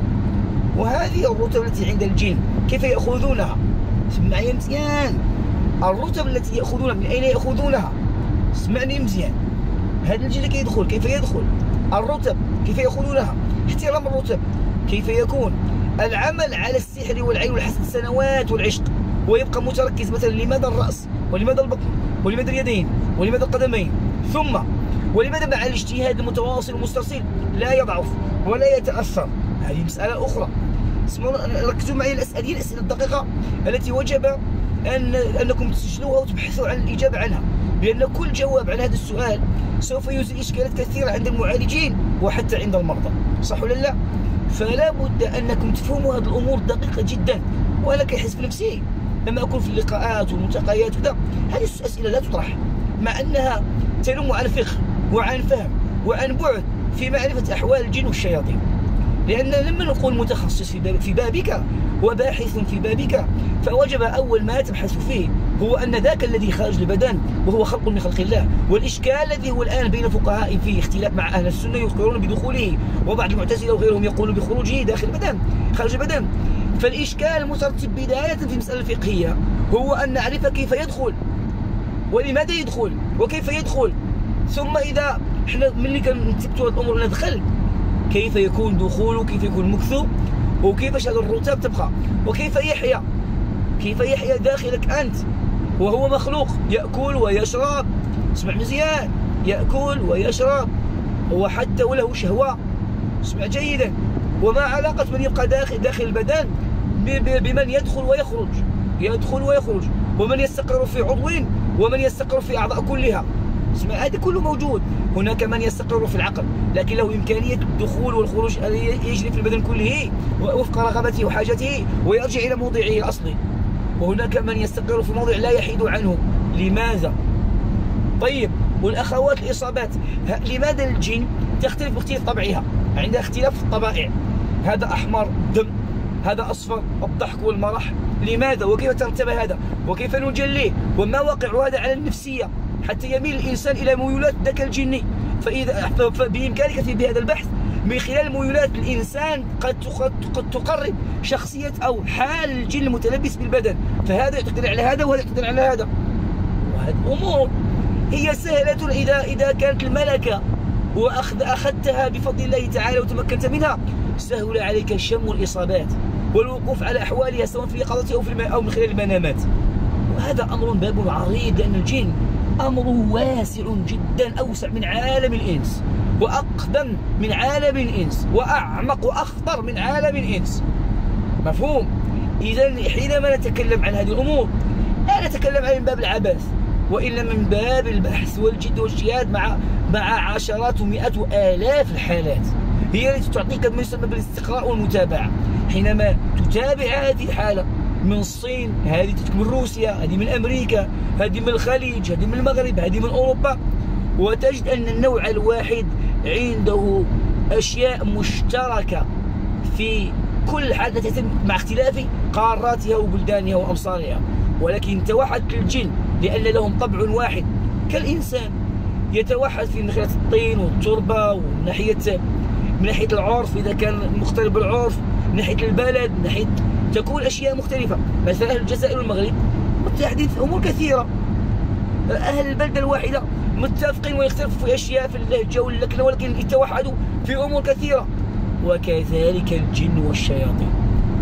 وهذه الرتب التي عند الجن كيف يأخذونها. اسمعني مزيان، الرتب التي يأخذونها من أين يأخذونها؟ اسمعني مزيان، هذا الجن كيدخل كيف يدخل، الرتب كيف يأخذونها، احترام الرتب كيف يكون، العمل على السحر والعين والحسد سنوات والعشق، ويبقى متركز مثلا لماذا الرأس ولماذا البطن ولماذا اليدين ولماذا القدمين، ثم ولماذا مع الاجتهاد المتواصل والمسترسل لا يضعف ولا يتأثر. هذه مسألة أخرى. ركزوا معي الأسئلة الدقيقة التي وجب أنكم تسجلوها وتبحثوا عن الإجابة عنها، لأن كل جواب عن هذا السؤال سوف يزيل إشكالات كثيرة عند المعالجين وحتى عند المرضى، صح ولا لا؟ فلا بد أنكم تفهموا هذه الأمور دقيقة جدا. وأنا كيحس في نفسي لما أكون في اللقاءات والملتقيات وذا، هذه الأسئلة لا تطرح مع أنها تنم عن فقه وعن فهم وعن بعد في معرفة أحوال الجن والشياطين. لأن لما نقول متخصص في بابك وباحث في بابك، فوجب أول ما تبحث فيه هو أن ذاك الذي خارج البدن وهو خلق من خلق الله. والإشكال الذي هو الآن بين الفقهاء فيه اختلاف مع أهل السنة، يذكرون بدخوله، وبعض المعتزلة وغيرهم يقولون بخروجه داخل البدن خارج البدن. فالإشكال المترتب بداية في المسألة الفقهية هو أن نعرف كيف يدخل ولماذا يدخل وكيف يدخل، ثم إذا احنا ملي كنثبتوا هذه الأمور ندخل كيف يكون دخوله، كيف يكون مكثه، وكيفاش هذا الرتاب تبقى، وكيف يحيا، كيف يحيا داخلك أنت وهو مخلوق يأكل ويشرب. اسمع مزيان، يأكل ويشرب وحتى وله شهوة. اسمع جيدا. وما علاقة من يبقى داخل البدن بمن يدخل ويخرج، يدخل ويخرج، ومن يستقر في عضو ومن يستقر في أعضاء كلها. اسمع، هذا كله موجود. هناك من يستقر في العقل لكن له إمكانية الدخول والخروج يجري في البدن كله وفق رغبته وحاجته ويرجع إلى موضعه الأصلي. وهناك من يستقر في موضع لا يحيد عنه. لماذا؟ طيب، والأخوات الإصابات، لماذا الجن تختلف باختلاف طبعها؟ عندها اختلاف في الطبائع، هذا أحمر دم، هذا أصفر الضحك والمرح. لماذا وكيف ترتب هذا وكيف نجليه وما واقع هذا على النفسية حتى يميل الإنسان إلى ميولات ذاك الجني؟ فبإمكانك في بهذا البحث من خلال ميولات الإنسان قد تقرب شخصية أو حال الجن المتلبس بالبدن، فهذا يعتقد على هذا وهذا يعتقد على هذا. وهذه الأمور هي سهلة إذا كانت الملكة وأخذتها بفضل الله تعالى وتمكنت منها، سهل عليك شم الإصابات والوقوف على أحوالها سواء في اليقظة أو من خلال المنامات. وهذا أمر باب عريض، لأن الجن أمره واسع جدا، أوسع من عالم الإنس وأقدم من عالم الإنس وأعمق وأخطر من عالم الإنس. مفهوم؟ إذا حينما نتكلم عن هذه الأمور لا نتكلم عن باب العبث، وإلا من باب البحث والجد والاجتهاد مع عشرات ومئات وآلاف الحالات هي التي تعطيك ما يسمى بالاستقراء والمتابعة. حينما تتابع هذه الحالة من الصين، هذه من روسيا، هذه من أمريكا، هذه من الخليج، هذه من المغرب، هذه من أوروبا، وتجد أن النوع الواحد عنده أشياء مشتركة في كل حالة تتم مع اختلاف قاراتها وبلدانها وأمصارها، ولكن توحد الجن لأن لهم طبع واحد كالإنسان، يتوحد في ناحية الطين والتربة ومن ناحية العرف إذا كان مختلف بالعرف، من ناحية البلد، من ناحية تكون أشياء مختلفة. مثلا أهل الجزائر والمغرب متحدين في أمور كثيرة، أهل البلدة الواحدة متفقين ويختلفوا في أشياء في اللهجة واللكنة، ولكن يتوحدوا في أمور كثيرة. وكذلك الجن والشياطين،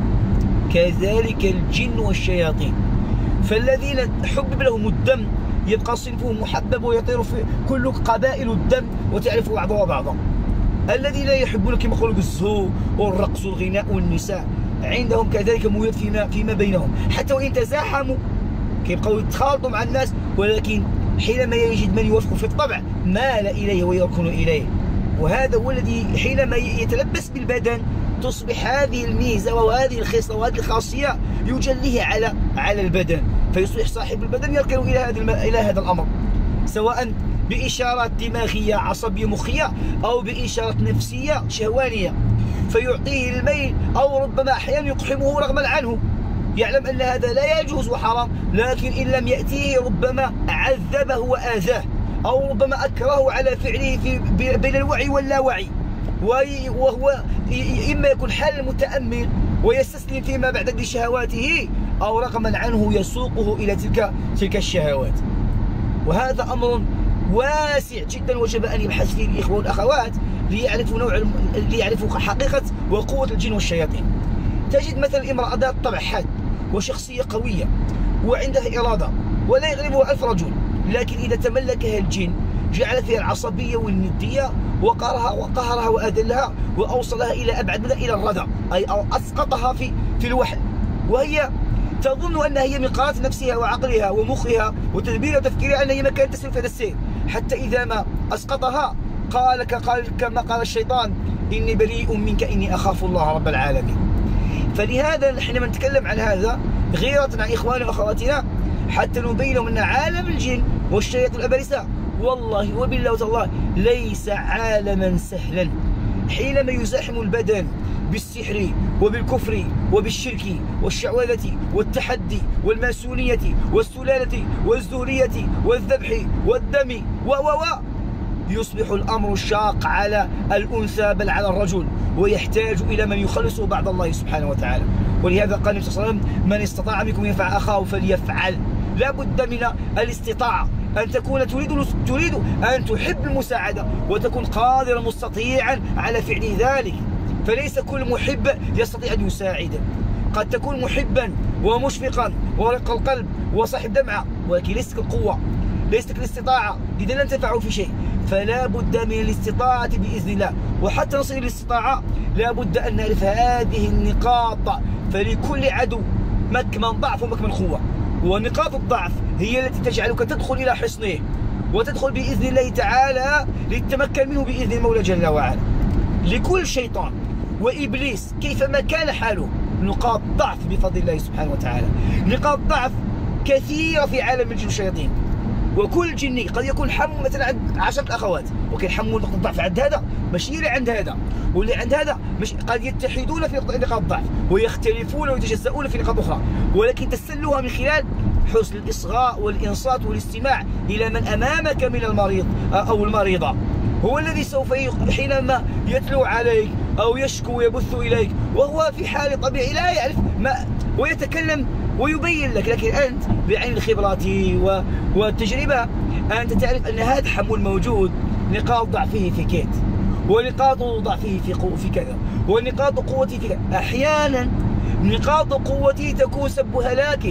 كذلك الجن والشياطين. فالذين حبب لهم الدم يبقى صنفهم محبب ويطير في كل قبائل الدم وتعرف بعضها بعضا. الذين لا يحبون كما قالوا الزهو والرقص والغناء والنساء عندهم كذلك ميول فيما بينهم، حتى وإن تزاحموا كيبقاو يتخالطوا مع الناس، ولكن حينما يجد من يوافق في الطبع مال إليه ويركن إليه. وهذا هو الذي حينما يتلبس بالبدن تصبح هذه الميزة وهذه الخصلة وهذه الخاصية يجليه على البدن، فيصبح صاحب البدن يركن إلى هذا الأمر، سواء بإشارات دماغية عصبية مخية أو بإشارات نفسية شهوانية، فيعطيه الميل أو ربما أحيانا يقحمه رغما عنه، يعلم أن هذا لا يجوز وحرام، لكن إن لم يأتيه ربما عذبه وآذاه، أو ربما أكرهه على فعله بين الوعي واللاوعي، وهو إما يكون حال متأمل ويستسلم فيما بعد لشهواته، أو رغما عنه يسوقه إلى تلك الشهوات. وهذا أمر واسع جدا وجب أن يبحث فيه الإخوة والأخوات ليعرفوا حقيقة وقوة الجن والشياطين. تجد مثلا امرأة ذات طبع حاد وشخصية قوية وعندها إرادة ولا يغلبها 1000 رجل، لكن إذا تملكها الجن جعل فيها العصبية والندية وقهرها وأذلها وأوصلها إلى أبعد مدى إلى الردى، أي أسقطها في الوحل، وهي تظن أنها هي من قناة نفسها وعقلها ومخها وتدبيرها وتفكيرها أنها هي ما كانت تسير في هذا السير، حتى إذا ما أسقطها قال كما قال الشيطان إني بريء منك إني أخاف الله رب العالمين. فلهذا حينما نتكلم عن هذا غيرة عن إخواننا وأخواتنا حتى نبين لهم أن عالم الجن والشياطين الأبرسة والله وبالله وتالله ليس عالما سهلا. حينما يزاحم البدن بالسحر وبالكفر وبالشرك والشعوذة والتحدي والماسونية والسلالة والزورية والذبح والدم يصبح الأمر الشاق على الأنثى بل على الرجل، ويحتاج إلى من يخلصه بعد الله سبحانه وتعالى. ولهذا قال النبي صلى الله عليه وسلم: من استطاع منكم ينفع أخاه فليفعل. لا بد من الاستطاعة، أن تكون تريد أن تحب المساعدة وتكون قادرا مستطيعا على فعل ذلك. فليس كل محب يستطيع أن يساعد. قد تكون محبا ومشفقا ورق القلب وصاحب دمعة، ولكن ليست القوة، ليست الاستطاعة، إذا لن تنفعه في شيء. فلا بد من الاستطاعة بإذن الله. وحتى نصل للاستطاعة لا بد أن نعرف هذه النقاط. فلكل عدو مكمن ضعف ومكمن قوة، ونقاط الضعف هي التي تجعلك تدخل إلى حصنه وتدخل بإذن الله تعالى لتتمكن منه بإذن المولى جل وعلا. لكل شيطان وإبليس كيفما كان حاله نقاط ضعف بفضل الله سبحانه وتعالى. نقاط ضعف كثيرة في عالم الجن والشياطين، وكل جني قد يكون حمو مثلا عند 10 أخوات، وكان حمو نقطة ضعف عند هذا ماشي اللي عند هذا، واللي عند هذا مش قد يتحدون في نقاط ضعف ويختلفون ويتجزؤون في نقاط أخرى، ولكن تستلها من خلال حسن الإصغاء والإنصات والاستماع إلى من أمامك من المريض أو المريضة. هو الذي سوف حينما يتلو عليك أو يشكو ويبث إليك وهو في حال طبيعي لا يعرف ما ويتكلم ويبين لك، لكن أنت بعين الخبرات والتجربة أنت تعرف أن هذا حمول موجود نقاط ضعفه في كيت، ونقاط ضعفه في كذا، ونقاط قوته في كذا. أحيانا نقاط قوته تكون سب هلاكه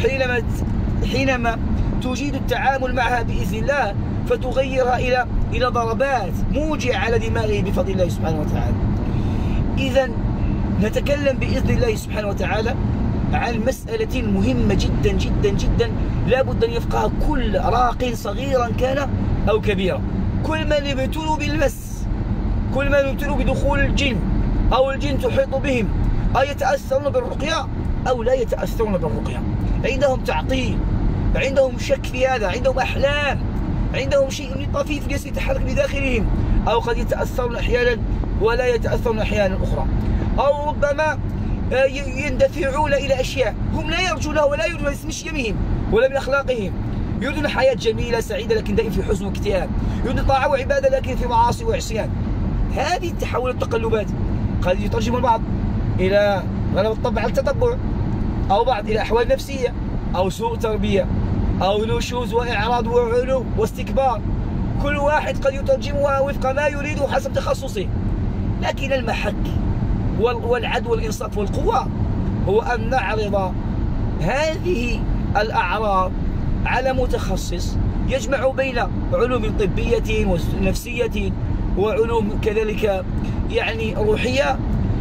حينما تجيد التعامل معها بإذن الله، فتغيرها إلى ضربات موجعة على دماغه بفضل الله سبحانه وتعالى. إذا نتكلم بإذن الله سبحانه وتعالى عن مسألة مهمة جدا جدا جدا لا بد أن يفقهها كل راق صغيرا كان أو كبيرا. كل من يبتلوا بالمس، كل من يبتلوا بدخول الجن أو الجن تحيط بهم، أو يتأثرون بالرقية أو لا يتأثرون بالرقية، عندهم تعطيل، عندهم شك في هذا، عندهم أحلام، عندهم شيء طفيف جالس يتحرك بداخلهم، أو قد يتأثرون أحيانا ولا يتأثرون أحيانا أخرى، أو ربما يندفعون إلى أشياء هم لا يرجونها ولا يرجون من شيمهم ولا من أخلاقهم. يريدون حياة جميلة سعيدة لكن دائما في حزن واكتئاب، يريدون طاعة وعبادة لكن في معاصي وعصيان. هذه التحولات والتقلبات قد يترجم البعض إلى غلبة الطبع على التطبع، أو بعض إلى أحوال نفسية أو سوء تربية أو نشوز وإعراض وعلو واستكبار. كل واحد قد يترجمها وفق ما يريده حسب تخصصه، لكن المحك والعدل والإنصاف والقوة هو أن نعرض هذه الأعراض على متخصص يجمع بين علوم طبية ونفسية وعلوم كذلك يعني روحية،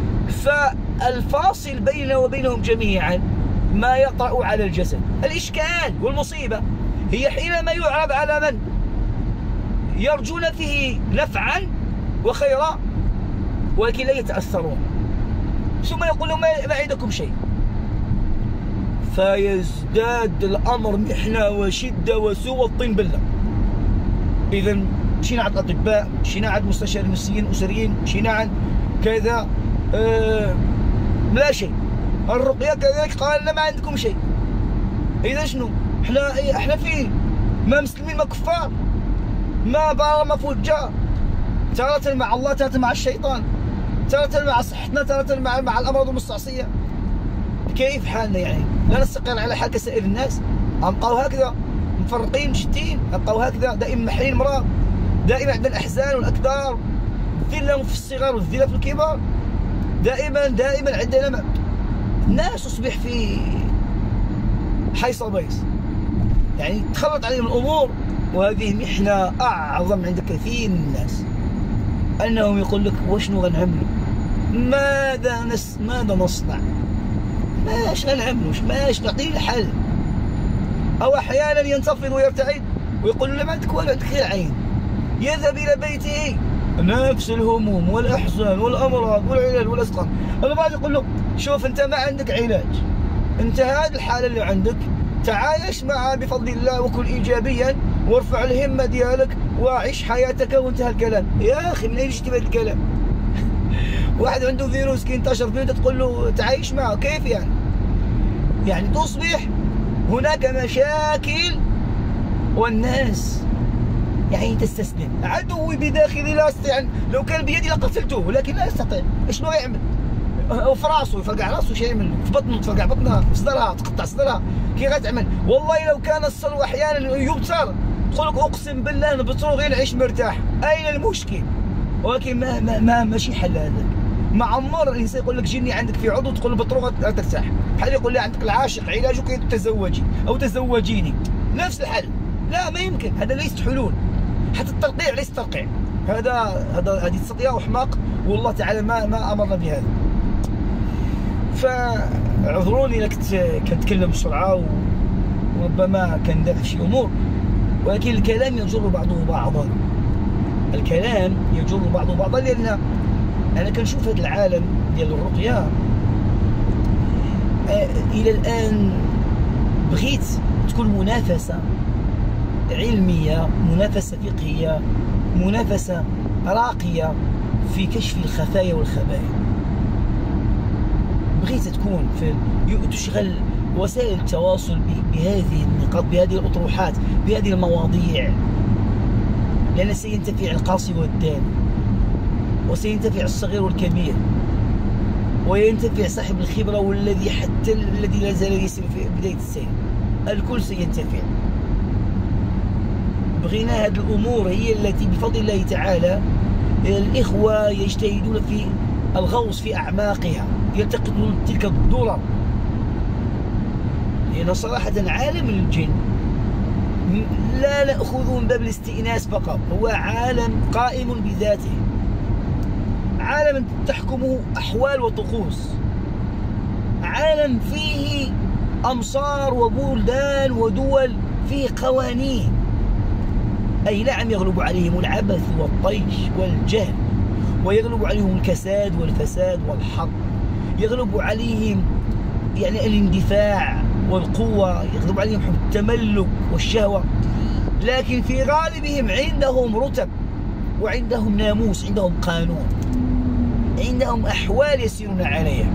فالفاصل بيننا وبينهم جميعا ما يطرأ على الجسد. الإشكال والمصيبة هي حينما يعرض على من يرجون فيه نفعا وخيرا ولكن لا يتأثرون، ثم يقول لهم ما عندكم شيء، فيزداد الأمر محنة وشدة وسوء والطين بلة. إذا مشينا عند الأطباء، مشينا عند مستشارين نفسيين أسريين، مشينا عند كذا لا شيء. الرقية كذلك قال لنا ما عندكم شيء. إذا شنو؟ احنا فيه ما مسلمين ما كفار، ما بار ما فجار، تارة مع الله تارة مع الشيطان، تارة مع صحتنا تارة مع الأمراض المستعصية. كيف حالنا يعني؟ لا نستقر على حال كسائر الناس، أبقوا هكذا مفرقين مشتين، أبقوا هكذا دائما محرين مرار، دائما عندنا الأحزان والأكدار، الذلة في الصغار والذلة في الكبار، دائما عندنا الناس تصبح في حيص بيص، يعني تخلط عليهم الأمور. وهذه محنة أعظم عند كثير من الناس، أنهم يقول لك وشنو غنعملوا؟ ماذا نصنع؟ ماش غنعملوا؟ ماش نعطيه الحل؟ أو أحيانا ينتفض ويرتعد ويقول له ما عندك والو، عندك غير عين. يذهب إلى بيته نفس الهموم والأحزان والأمراض والعلل والأسقام. البعض يقول له شوف أنت ما عندك علاج، أنت هذه الحالة اللي عندك تعايش معها بفضل الله وكن إيجابيا وارفع الهمة ديالك وعيش حياتك وانتهى الكلام. يا أخي من أين جبت هذا الكلام؟ واحد عنده فيروس كي انتشر فيه تقول له تعايش معه، كيف يعني؟ يعني تصبح هناك مشاكل والناس يعني تستسلم. عدوي بداخلي لا استطيع، لو كان بيدي لقتلته ولكن لا يستطيع. شنو يعمل؟ أو في راسه يفرقع راسه، شو يعمل؟ في بطنه تفرقع بطنها، في صدرها تقطع صدرها، كي غتعمل؟ والله لو كان الصلو احيانا يبتر تقول لك اقسم بالله نبترو غير نعيش مرتاح، اين المشكل؟ ولكن ما ماشي حل هذا. ما عمر الانسان يقول لك جيني عندك في عضو تقول له بتروح ترتاح، بحال يقول لي عندك العاشق علاجك ان تتزوجي او تزوجيني، نفس الحل. لا ما يمكن، هذا ليست حلول. حتى الترقيع ليس ترقيع، هذه تسطية وحماق، والله تعالى ما امرنا بهذا. فاعذروني اذا كنتكلم بسرعه وربما كان دافع شي امور، ولكن الكلام يجر بعضه بعضا. الكلام يجر بعضه بعضا، لان انا كنشوف هذا العالم ديال الرقيه الى الان بغيت تكون منافسه علميه، منافسه فقهيه، منافسه راقيه في كشف الخفايا والخبايا. بغيت تكون تشغل وسائل التواصل بهذه النقاط، بهذه الاطروحات، بهذه المواضيع، لان سينتفع القاصي والداني، وسينتفع الصغير والكبير، وينتفع صاحب الخبره والذي حتى الذي لا زال يسير في بدايه السير، الكل سينتفع. بغينا هذه الامور هي التي بفضل الله تعالى الاخوه يجتهدون في الغوص في اعماقها، يلتقطون تلك الدرر. لان صراحه عالم الجن لا ناخذه من باب الاستئناس فقط، هو عالم قائم بذاته، عالم تحكمه احوال وطقوس، عالم فيه امصار وبلدان ودول، فيه قوانين. اي نعم يغلب عليهم العبث والطيش والجهل، ويغلب عليهم الكساد والفساد والحرب، يغلب عليهم يعني الاندفاع والقوة، يغلب عليهم حب التملك والشهوة، لكن في غالبهم عندهم رتب، وعندهم ناموس، عندهم قانون، عندهم أحوال يسيرون عليها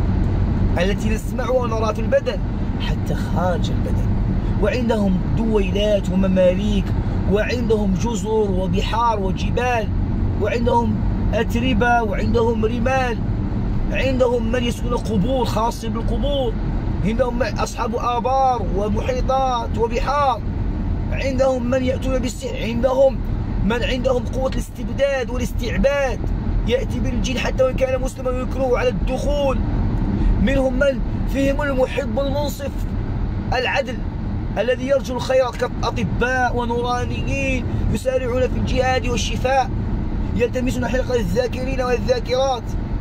التي نسمعها ونرى في البدن حتى خارج البدن. وعندهم دويلات ومماليك، وعندهم جزر وبحار وجبال، وعندهم أتربة، وعندهم رمال، عندهم من يسكن قبور خاصة بالقبور، عندهم أصحاب آبار ومحيطات وبحار، عندهم من يأتون بالسحر، عندهم من عندهم قوة الاستبداد والاستعباد، يأتي بالجن حتى وإن كان مسلما ويكره على الدخول. منهم من فيهم المحب المنصف العدل الذي يرجو الخير كأطباء ونورانيين يسارعون في الجهاد والشفاء، يلتمسون حلقة الذاكرين والذاكرات،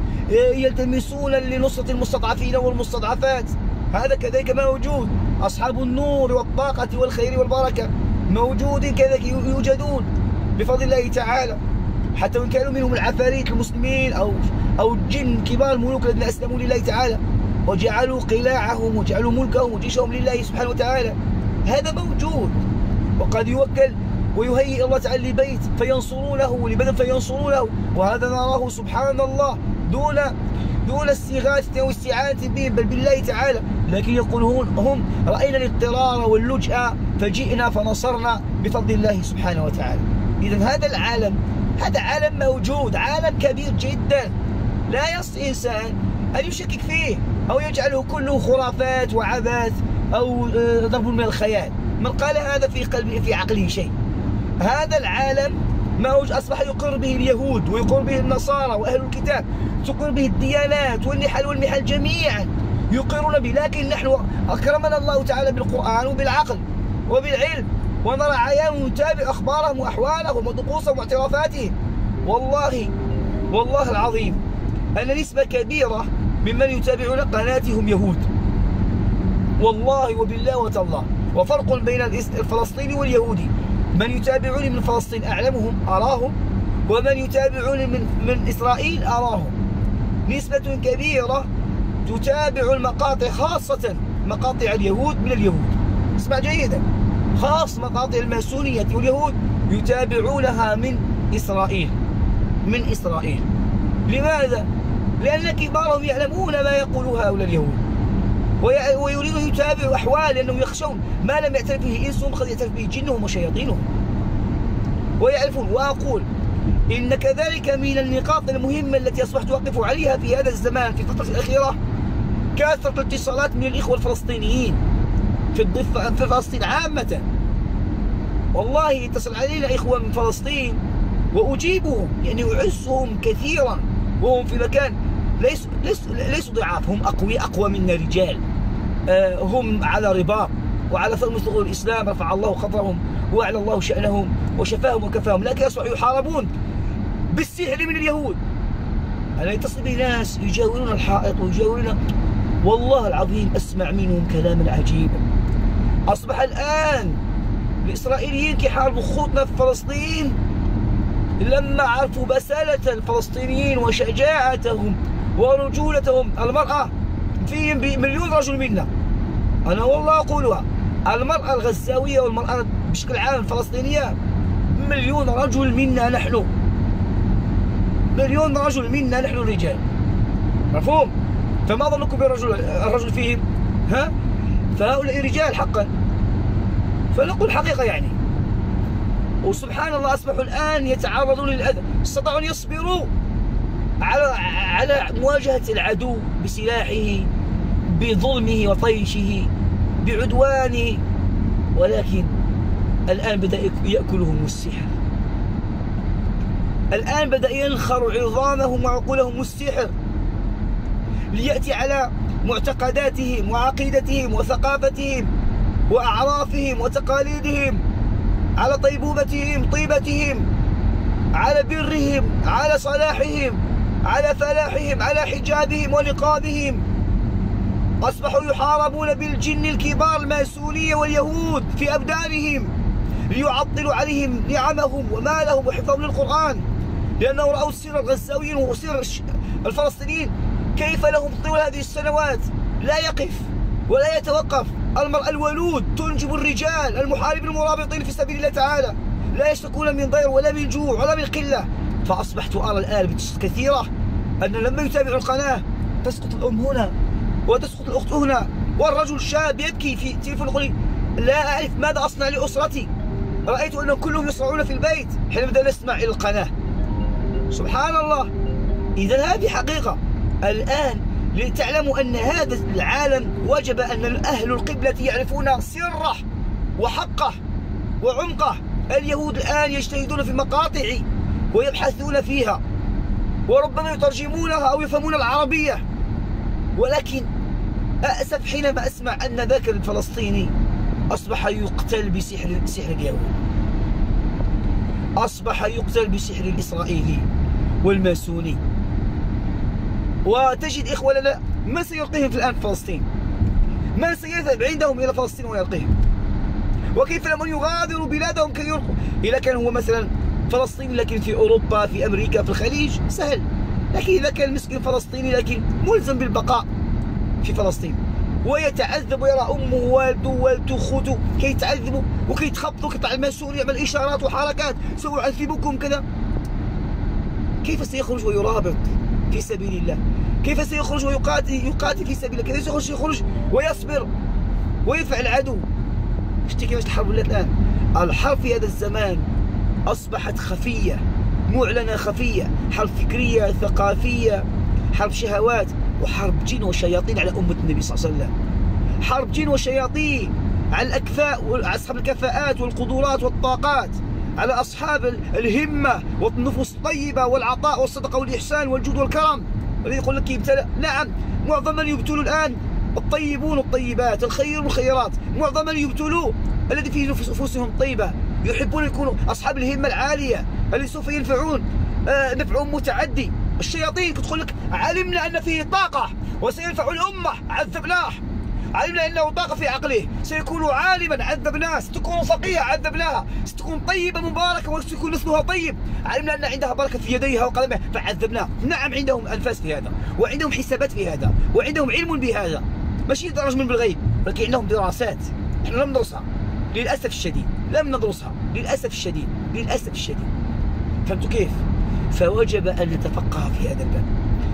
يلتمسون لنصرة المستضعفين والمستضعفات. هذا كذلك موجود. أصحاب النور والطاقة والخير والبركة موجودين كذلك، يوجدون بفضل الله تعالى، حتى وإن كانوا منهم العفاريت المسلمين أو الجن كبار الملوك الذين أسلموا لله تعالى وجعلوا قلاعهم وجعلوا ملكهم وجيشهم لله سبحانه وتعالى. هذا موجود، وقد يوكل ويهيئ الله تعالى لبيت فينصرونه، لبدن فينصرونه، وهذا نراه سبحان الله دون استغاثة واستعانة به بل بالله تعالى. لكن يقولون هم رأينا الاضطرار واللجأ فجئنا فنصرنا بفضل الله سبحانه وتعالى. إذا هذا عالم موجود، عالم كبير جدا، لا يستطيع إنسان أن يشكك فيه أو يجعله كله خرافات وعبث أو ضرب من الخيال. من قال هذا في عقله شيء. هذا العالم ما أصبح يقر به اليهود ويقر به النصارى وأهل الكتاب، تقر به الديانات والنحل والمحل جميعا يقرون به، لكن نحن أكرمنا الله تعالى بالقرآن وبالعقل وبالعلم، ونرى عيان ونتابع أخبارهم وأحوالهم وطقوسهم واعترافاتهم. والله العظيم أن نسبة كبيرة ممن يتابعون قناتهم يهود، والله وبالله وتالله. وفرق بين الفلسطيني واليهودي، من يتابعوني من فلسطين أعلمهم أراهم، ومن يتابعوني من إسرائيل أراهم. نسبة كبيرة تتابع المقاطع، خاصة مقاطع اليهود من اليهود. اسمع جيدا، خاص مقاطع الماسونية واليهود يتابعونها من إسرائيل. لماذا؟ لأن كبارهم يعلمون ما يقول هؤلاء اليهود، ويريدون أن يتابعوا أحوال، لأنهم يخشون ما لم يعترف به إنسهم قد يعترف به جنهم وشياطينهم، ويعرفون. وأقول إن كذلك من النقاط المهمة التي أصبحت أقف عليها في هذا الزمان في الفترة الأخيرة كثرة الاتصالات من الإخوة الفلسطينيين في فلسطين عامة. والله يتصل علينا إخوة من فلسطين وأجيبهم، يعني أعزهم كثيرا، وهم في مكان ليسوا ضعاف، هم أقوى منا رجال، هم على رباط وعلى ثغر ثغور الإسلام، رفع الله قدرهم وأعلى الله شأنهم وشفاهم وكفاهم، لكن أصبحوا يحاربون بالسحر من اليهود. أنا يتصل بي ناس يجاورون الحائط ويجاورون، والله العظيم أسمع منهم كلاما عجيبا. أصبح الآن الإسرائيليين كي يحاربوا خوتنا في فلسطين لما عرفوا بسالة الفلسطينيين وشجاعتهم ورجولتهم. المرأة فيهم بمليون رجل منا، أنا والله أقولها، المرأة الغزاوية والمرأة بشكل عام الفلسطينية مليون رجل منا نحن، مليون رجل منا نحن الرجال، مفهوم؟ فما ظنكم بالرجل فيهم؟ ها؟ فهؤلاء رجال حقا، فنقول حقيقة يعني. وسبحان الله أصبحوا الآن يتعرضون للأذى، استطاعوا أن يصبروا على مواجهة العدو بسلاحه، بظلمه وطيشه، بعدوانه، ولكن الآن بدأ يأكلهم السحر، الآن بدأ ينخر عظامهم وعقولهم السحر ليأتي على معتقداتهم وعقيدتهم وثقافتهم وأعرافهم وتقاليدهم، على طيبوبتهم طيبتهم، على برهم، على صلاحهم، على فلاحهم، على حجابهم ونقابهم. أصبحوا يحاربون بالجن الكبار الماسونية واليهود في أبدانهم ليعطلوا عليهم نعمهم ومالهم وحفظهم للقرآن، لأنهم رأوا سير الغزاويين وسير الفلسطينيين كيف لهم طول هذه السنوات لا يقف ولا يتوقف. المرأة الولود تنجب الرجال المحاربين المرابطين في سبيل الله تعالى، لا يشتكون من ضير ولا من جوع ولا من قلة. فأصبحت أرى الآن كثيرة أن لما يتابعوا القناة تسقط الأم هنا وتسقط الأخت هنا، والرجل شاب يبكي في تليفون يقول لا أعرف ماذا أصنع لأسرتي، رأيت أنهم كلهم يصرعون في البيت حين بدأنا نسمع إلى القناة. سبحان الله. إذا هذه حقيقة. الآن لتعلموا أن هذا العالم وجب أن أهل القبلة يعرفون سره وحقه وعمقه. اليهود الآن يجتهدون في مقاطع ويبحثون فيها وربما يترجمونها أو يفهمون العربية، ولكن أأسف حينما أسمع أن ذاك الفلسطيني أصبح يقتل بسحر اليهود، أصبح يقتل بسحر الإسرائيلي والماسوني. وتجد إخوة لنا من سيلقيهم في الآن في فلسطين؟ من سيذهب عندهم إلى فلسطين ويلقيهم؟ وكيف لمن يغادروا بلادهم كي يلقوا؟ إذا كان هو مثلا فلسطيني لكن في أوروبا، في أمريكا، في الخليج سهل، لكن إذا كان مسكين فلسطيني لكن ملزم بالبقاء في فلسطين ويتعذب ويرى أمه ووالده ووالدته وخوته كي يتعذبوا وكي يتخبطوا كيطلع الماسون يعمل إشارات وحركات سووا يعذبوكم كذا، كيف سيخرج ويرابط في سبيل الله؟ كيف سيخرج ويقاتل في سبيل الله؟ كيف سيخرج ويصبر ويدفع العدو؟ شتي كيفاش الحرب ولات الآن؟ الحرب في هذا الزمان أصبحت خفية، معلنة خفية، حرب فكرية ثقافية، حرب شهوات، وحرب جن وشياطين على أمة النبي صلى الله عليه وسلم، حرب جن وشياطين على الأكفاء وأصحاب الكفاءات والقدرات والطاقات، على أصحاب الهمة والنفوس الطيبة والعطاء والصدقة والإحسان والجود والكرم. الذي يقول لك يبتلى، نعم معظم من يبتلوا الآن الطيبون الطيبات، الخيرون الخيرات، معظم من يبتلوا الذي في نفوسهم طيبة، يحبون يكونوا أصحاب الهمة العالية اللي سوف ينفعون نفعهم متعدي. الشياطين تقول لك علمنا أن فيه طاقة وسينفع الأمة عذبناه، علمنا أنه طاقة في عقله، سيكون عالما عذبناه، ستكون فقيهة عذبناها، ستكون طيبة مباركة وسيكون نسلها طيب، علمنا أن عندها بركة في يديها وقدمها فعذبناه. نعم عندهم أنفاس في هذا، وعندهم حسابات في هذا، وعندهم علم بهذا، ماشي درج من بالغيب، ولكن عندهم دراسات نحن لم ندرسها للأسف الشديد، لم ندرسها للأسف الشديد، للأسف الشديد. فهمتوا كيف؟ فوجب أن نتفقه في هذا الباب.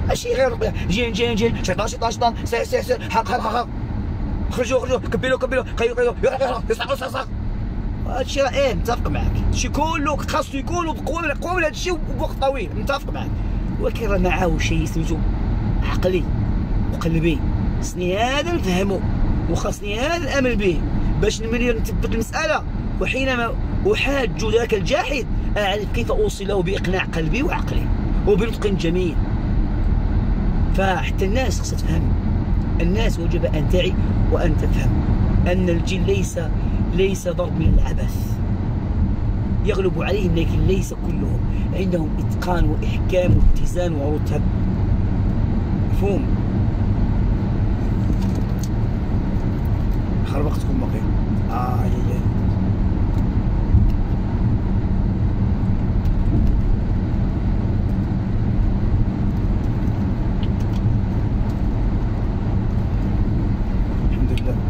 ماشي غير جين شيطان سير حق خرجوا كبلوا قيلوا يسحق هادشي راه متفق معاك، هادشي كله خاصو يكون بقوه من هادشي وبوقت طويل، متفق معاك، ولكن راه معاه شي سميتو عقلي وقلبي، خصني هذا نفهمو وخاصني هذا نامن به باش ملي نثبت المساله، وحينما احاج ذاك الجاحد اعرف كيف اوصله باقناع قلبي وعقلي وبنطق جميل. فحتى الناس خصها تفهم، الناس وجب ان تعي وان تفهم ان الجن ليس ضرب من العبث يغلب عليهم، لكن ليس كلهم، عندهم اتقان واحكام واتزان ورتب، مفهوم؟ خربقتكم بقي يا الحمد لله.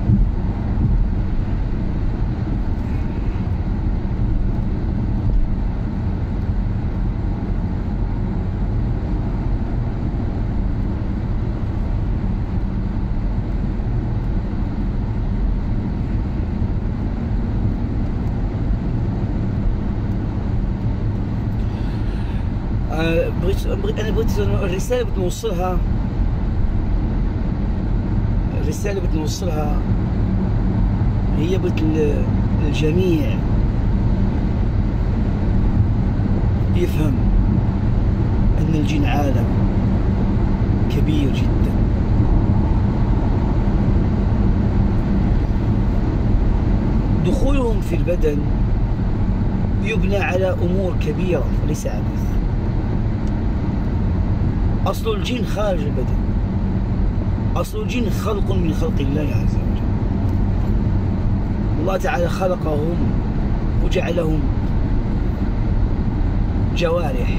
أنا بغيت الرسالة بغيت نوصلها هي بغيت الجميع يفهم أن الجن عالم كبير جدا، دخولهم في البدن يبنى على أمور كبيرة وليس عبث. أصل الجن خارج البدن، أصل الجن خلق من خلق الله عز وجل، الله تعالى خلقهم وجعلهم جوارح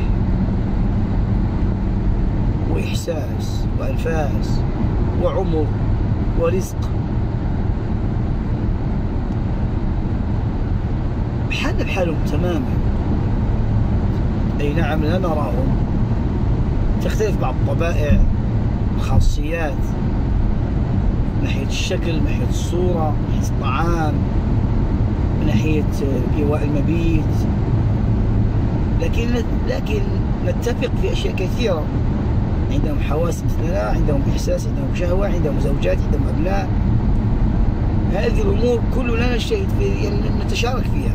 وإحساس وأنفاس وعمر ورزق، بحالنا بحالهم تماما. أي نعم لا نراهم، تختلف بعض الطبائع، الخاصيات، من ناحية الشكل، من ناحية الصورة، من ناحية الطعام، من ناحية إيواء المبيت، لكن نتفق في أشياء كثيرة. عندهم حواس مثلنا، عندهم إحساس، عندهم شهوة، عندهم زوجات، عندهم أبناء. هذه الأمور كلنا نجتهد في نتشارك فيها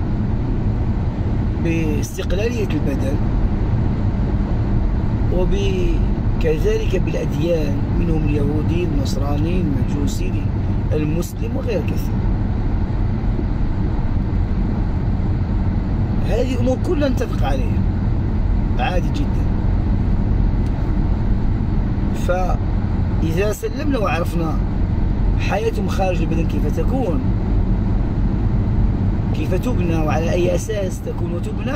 باستقلالية البدن، وكذلك بالأديان، منهم اليهودي، النصراني، المجوسي، المسلم وغير كثير. هذه أمور كلنا نتفق عليها عادي جدا. فإذا سلمنا وعرفنا حياتهم خارج البدن كيف تكون، كيف تبنى وعلى أي أساس تكون وتبنى،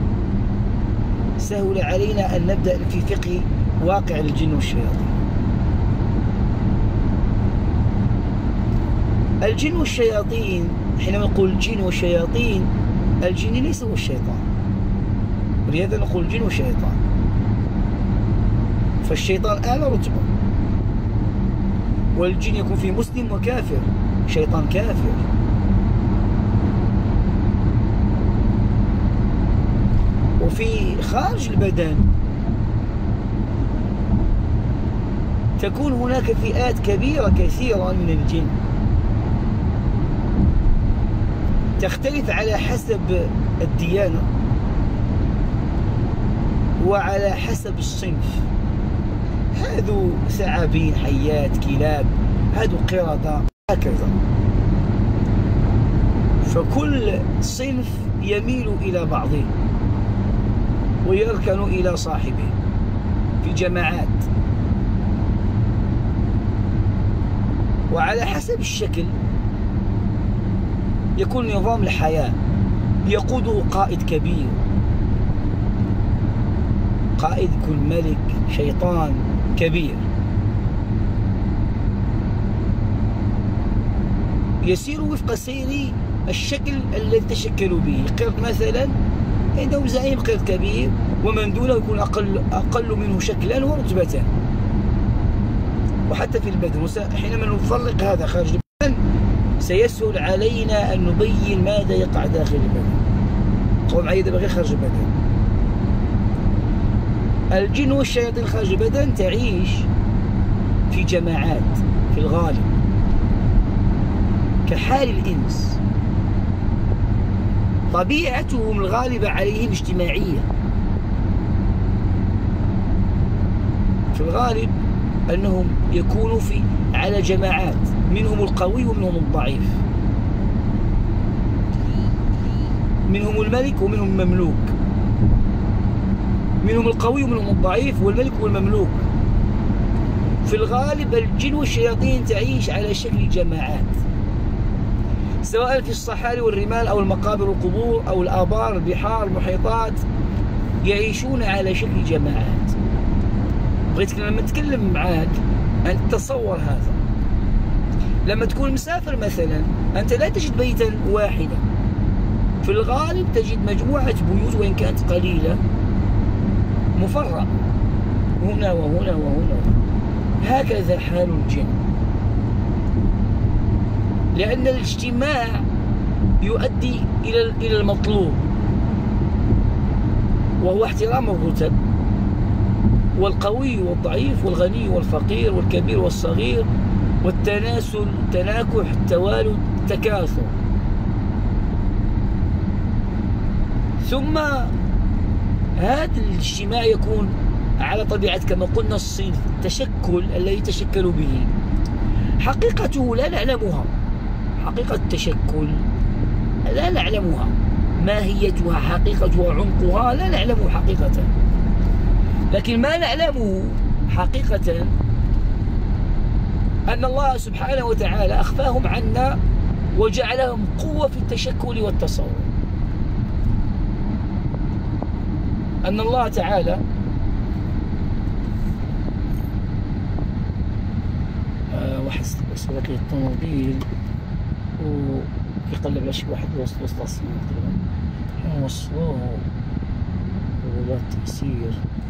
سهل علينا أن نبدأ في فقه واقع الجن والشياطين. الجن والشياطين، حينما نقول الجن والشياطين، الجن ليس هو الشيطان، ولهذا نقول الجن والشيطان. فالشيطان أعلى رتبة، والجن يكون فيه مسلم وكافر، شيطان كافر. وفي خارج البدن تكون هناك فئات كبيرة كثيرة من الجن، تختلف على حسب الديانة وعلى حسب الصنف. هذو ثعابين، حيات، كلاب، هذو قردة، هكذا. فكل صنف يميل إلى بعضه ويركن إلى صاحبه في جماعات، وعلى حسب الشكل يكون نظام الحياة يقوده قائد كبير، قائد يكون ملك، شيطان كبير، يسير وفق سير الشكل الذي تشكلوا به. قرد مثلا عندهم زعيم قرد كبير ومن دونه يكون أقل منه شكلا ورتبة. وحتى في البدن حينما نفرق هذا خارج البدن سيسهل علينا أن نبين ماذا يقع داخل البدن. طبعا معي دابا غير خارج البدن. الجن والشياطين خارج البدن تعيش في جماعات في الغالب كحال الإنس، طبيعتهم الغالبة عليهم اجتماعية. في الغالب أنهم يكونوا على جماعات، منهم القوي ومنهم الضعيف، منهم الملك ومنهم المملوك، منهم القوي ومنهم الضعيف والملك والمملوك. في الغالب الجن والشياطين تعيش على شكل جماعات، سواء في الصحاري والرمال أو المقابر والقبور أو الآبار البحار المحيطات، يعيشون على شكل جماعات. بغيتك لما نتكلم معاك أن تتصور هذا. لما تكون مسافر مثلا أنت لا تجد بيتا واحدا، في الغالب تجد مجموعة بيوت وإن كانت قليلة مفرقة هنا وهنا وهنا. هكذا حال الجن، لأن الاجتماع يؤدي إلى المطلوب، وهو احترام الرتب، والقوي والضعيف والغني والفقير والكبير والصغير، والتناسل التناكح التوالد التكاثر. ثم هذا الاجتماع يكون على طبيعة كما قلنا الصنف التشكل الذي يتشكل به. حقيقته لا نعلمها، حقيقة التشكل لا نعلمها، ماهيتها حقيقة وعمقها لا نعلمه حقيقة. لكن ما نعلمه حقيقة أن الله سبحانه وتعالى أخفاهم عنا وجعلهم قوة في التشكل والتصور. أن الله تعالى واحد سرق لي الطوموبيل ويقلب على شي واحد وسط السير تقريبا، نوصلوه ولاة التأثير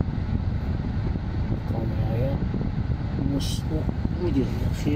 بقاو معايا نوصلو ويدير الأخير.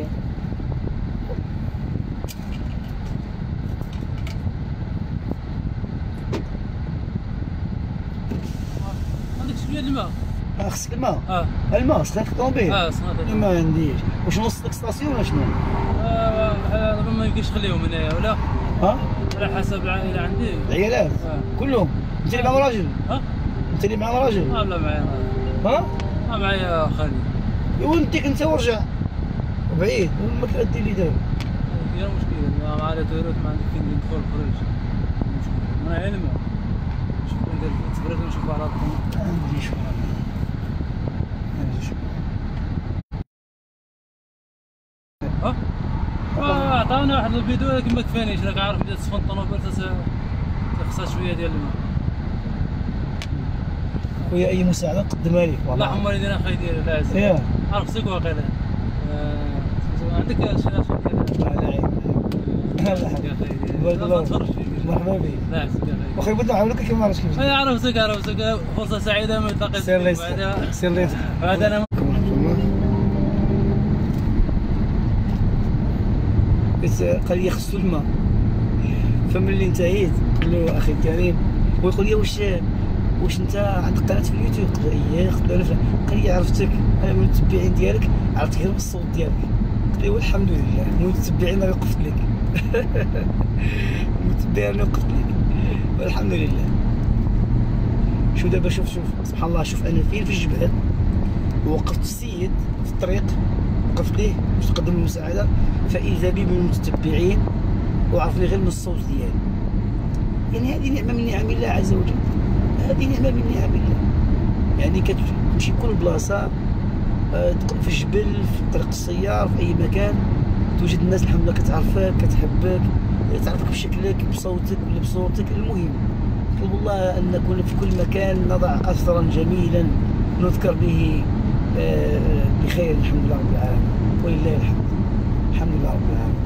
عندك شوية الماء؟ خصك الماء؟ الماء سخنت الطوموبيل؟ سخنت. ما عنديش. واش نوصلك ستاسيون ولا شنو؟ دابا ما يمكنش نخليهم هنايا ولا؟ على حسب العائلة عندي. العيالات؟ كلهم؟ أنت اللي مع راجل؟ أنت اللي مع راجل؟ لا معايا معايا خالي. وديك أنت ورجع بعيد وما كأدي لي دابا. هي المشكلة ما معايا تويروت، ما عندي فين ندخل خرج. المشكلة أنا علمها. شوف أنت تبرد ونشوفوا على الطريق. ما عنديش عطاونا واحد الفيديو ولكن ما كفانيش، راك عارف بدات تسخن الطوموبيل خصها شويه ديال الماء. خويا اي مساعده نقدمها لك والله. لا حمر يدينا اخي ديالي لا عزيز. ياه عارف خصك واقيلا. عندك شي ناس لا عيب. لا حبيبي بارك الله فيك. مرحبا بك. لا عزيز يا اخي. واخا بدنا نعاونوك كيف ما عرفتش كيفاش. عرفتك فرصه سعيده ما نلتقي. سير الله يسلمك. سير الله يسلمك. هذا انا قال لي خصو الماء، فملي انتهيت قال له اخي الكريم، ويقول لي واش انت عندك قناه في اليوتيوب؟ قلت له اييه. قال لي عرفتك انا من المتبعين ديالك، عرفتك غير بالصوت ديالك. قلت له والحمد لله من المتبعين انا وقفت لك. المتبعين انا وقفت لك والحمد لله. شو دابا شوف سبحان الله، شوف انا فين في الجبال ووقفت السيد في الطريق، وقفت ليه باش نقدم له المساعده، فاذا بي من المتتبعين وعرفني غير من الصوت ديالي. يعني هذه نعمه من نعم الله عز وجل، هذه نعمه من نعم الله. يعني كتمشي كل بلاصه، في الجبل، في طريق السيار، في اي مكان توجد الناس الحمد لله كتعرفك كتحبك، تعرفك بشكلك بصوتك ولا بصورتك. المهم نطلب الله ان نكون في كل مكان نضع اثرا جميلا نذكر به بخير. الحمد لله رب العالمين ولله الحمد. الحمد لله رب العالمين.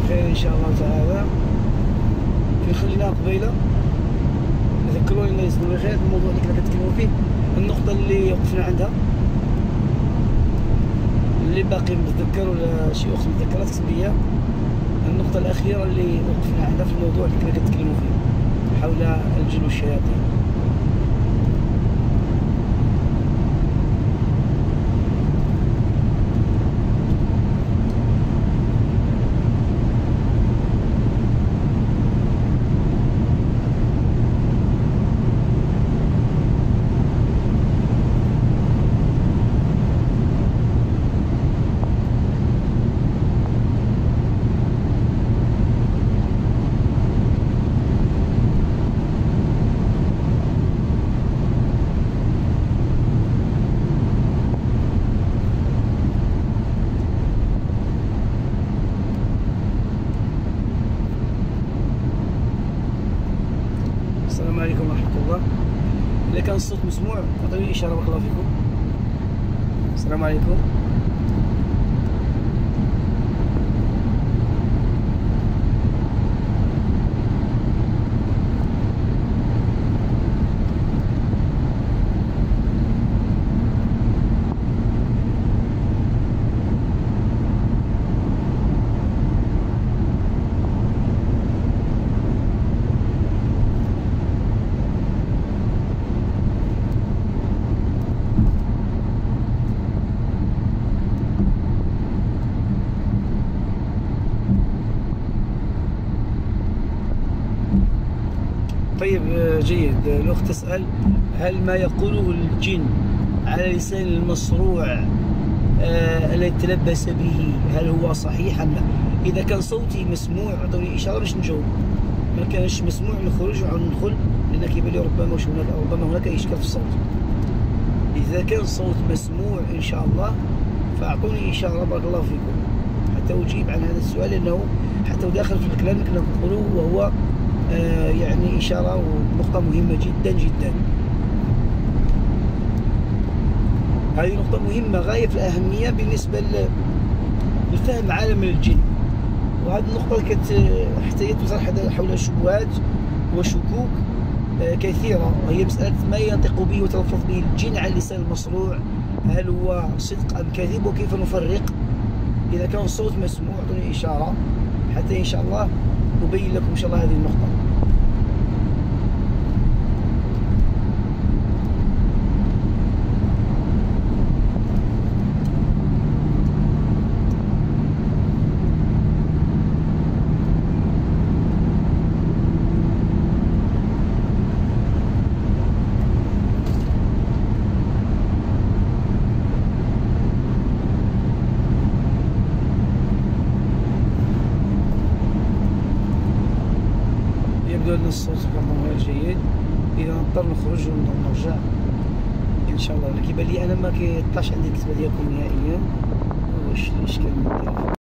خير ان شاء الله تعالى. في خلينا قبيله ذكروني الله يجزيكم بخير الموضوع اللي كنا كنتكلموا فيه، النقطه اللي وقفنا عندها اللي باقي متذكر ولا شي اخت متذكره تكتب لي النقطه الاخيره اللي وقفنا عندها في الموضوع اللي كنا كنتكلموا فيه حول الجن والشياطين. السلام عليكم ورحمة الله. إذا كان الصوت مسموع أعطوني إشارة بارك الله فيكم. السلام عليكم. طيب جيد. الأخت تسأل هل ما يقوله الجن على لسان المصروع الذي تلبس به هل هو صحيح أم لا؟ إذا كان صوتي مسموع أعطوني إشارة باش نجاوب، ما كانش مسموع نخرج وندخل لأن كيبان لي ربما هناك إشكال في الصوت. إذا كان الصوت مسموع إن شاء الله فأعطوني إشارة بارك الله فيكم حتى أجيب عن هذا السؤال، لأنه حتى داخل في الكلام اللي كنا نقولوه وهو يعني إشارة ونقطة مهمة جدا جدا. هذه نقطة مهمة غاية في الأهمية بالنسبة لفهم عالم الجن، وهذه النقطة حتى تطرح حول الشبهات وشكوك كثيرة، وهي مسألة ما ينطق به وتلفظ به الجن على لسان المصروع هل هو صدق أم كذب وكيف نفرق. إذا كان الصوت مسموع أعطوني إشارة حتى إن شاء الله أبين لكم إن شاء الله هذه النقطة. يبدو أن الصوت غير جيد، إذا نضطر نخرج ونرجع إن شاء الله. كيبان لي أنا ما كيطلعش عندي الكتبة ديالكم نهائيا، واش الإشكال من الداخل.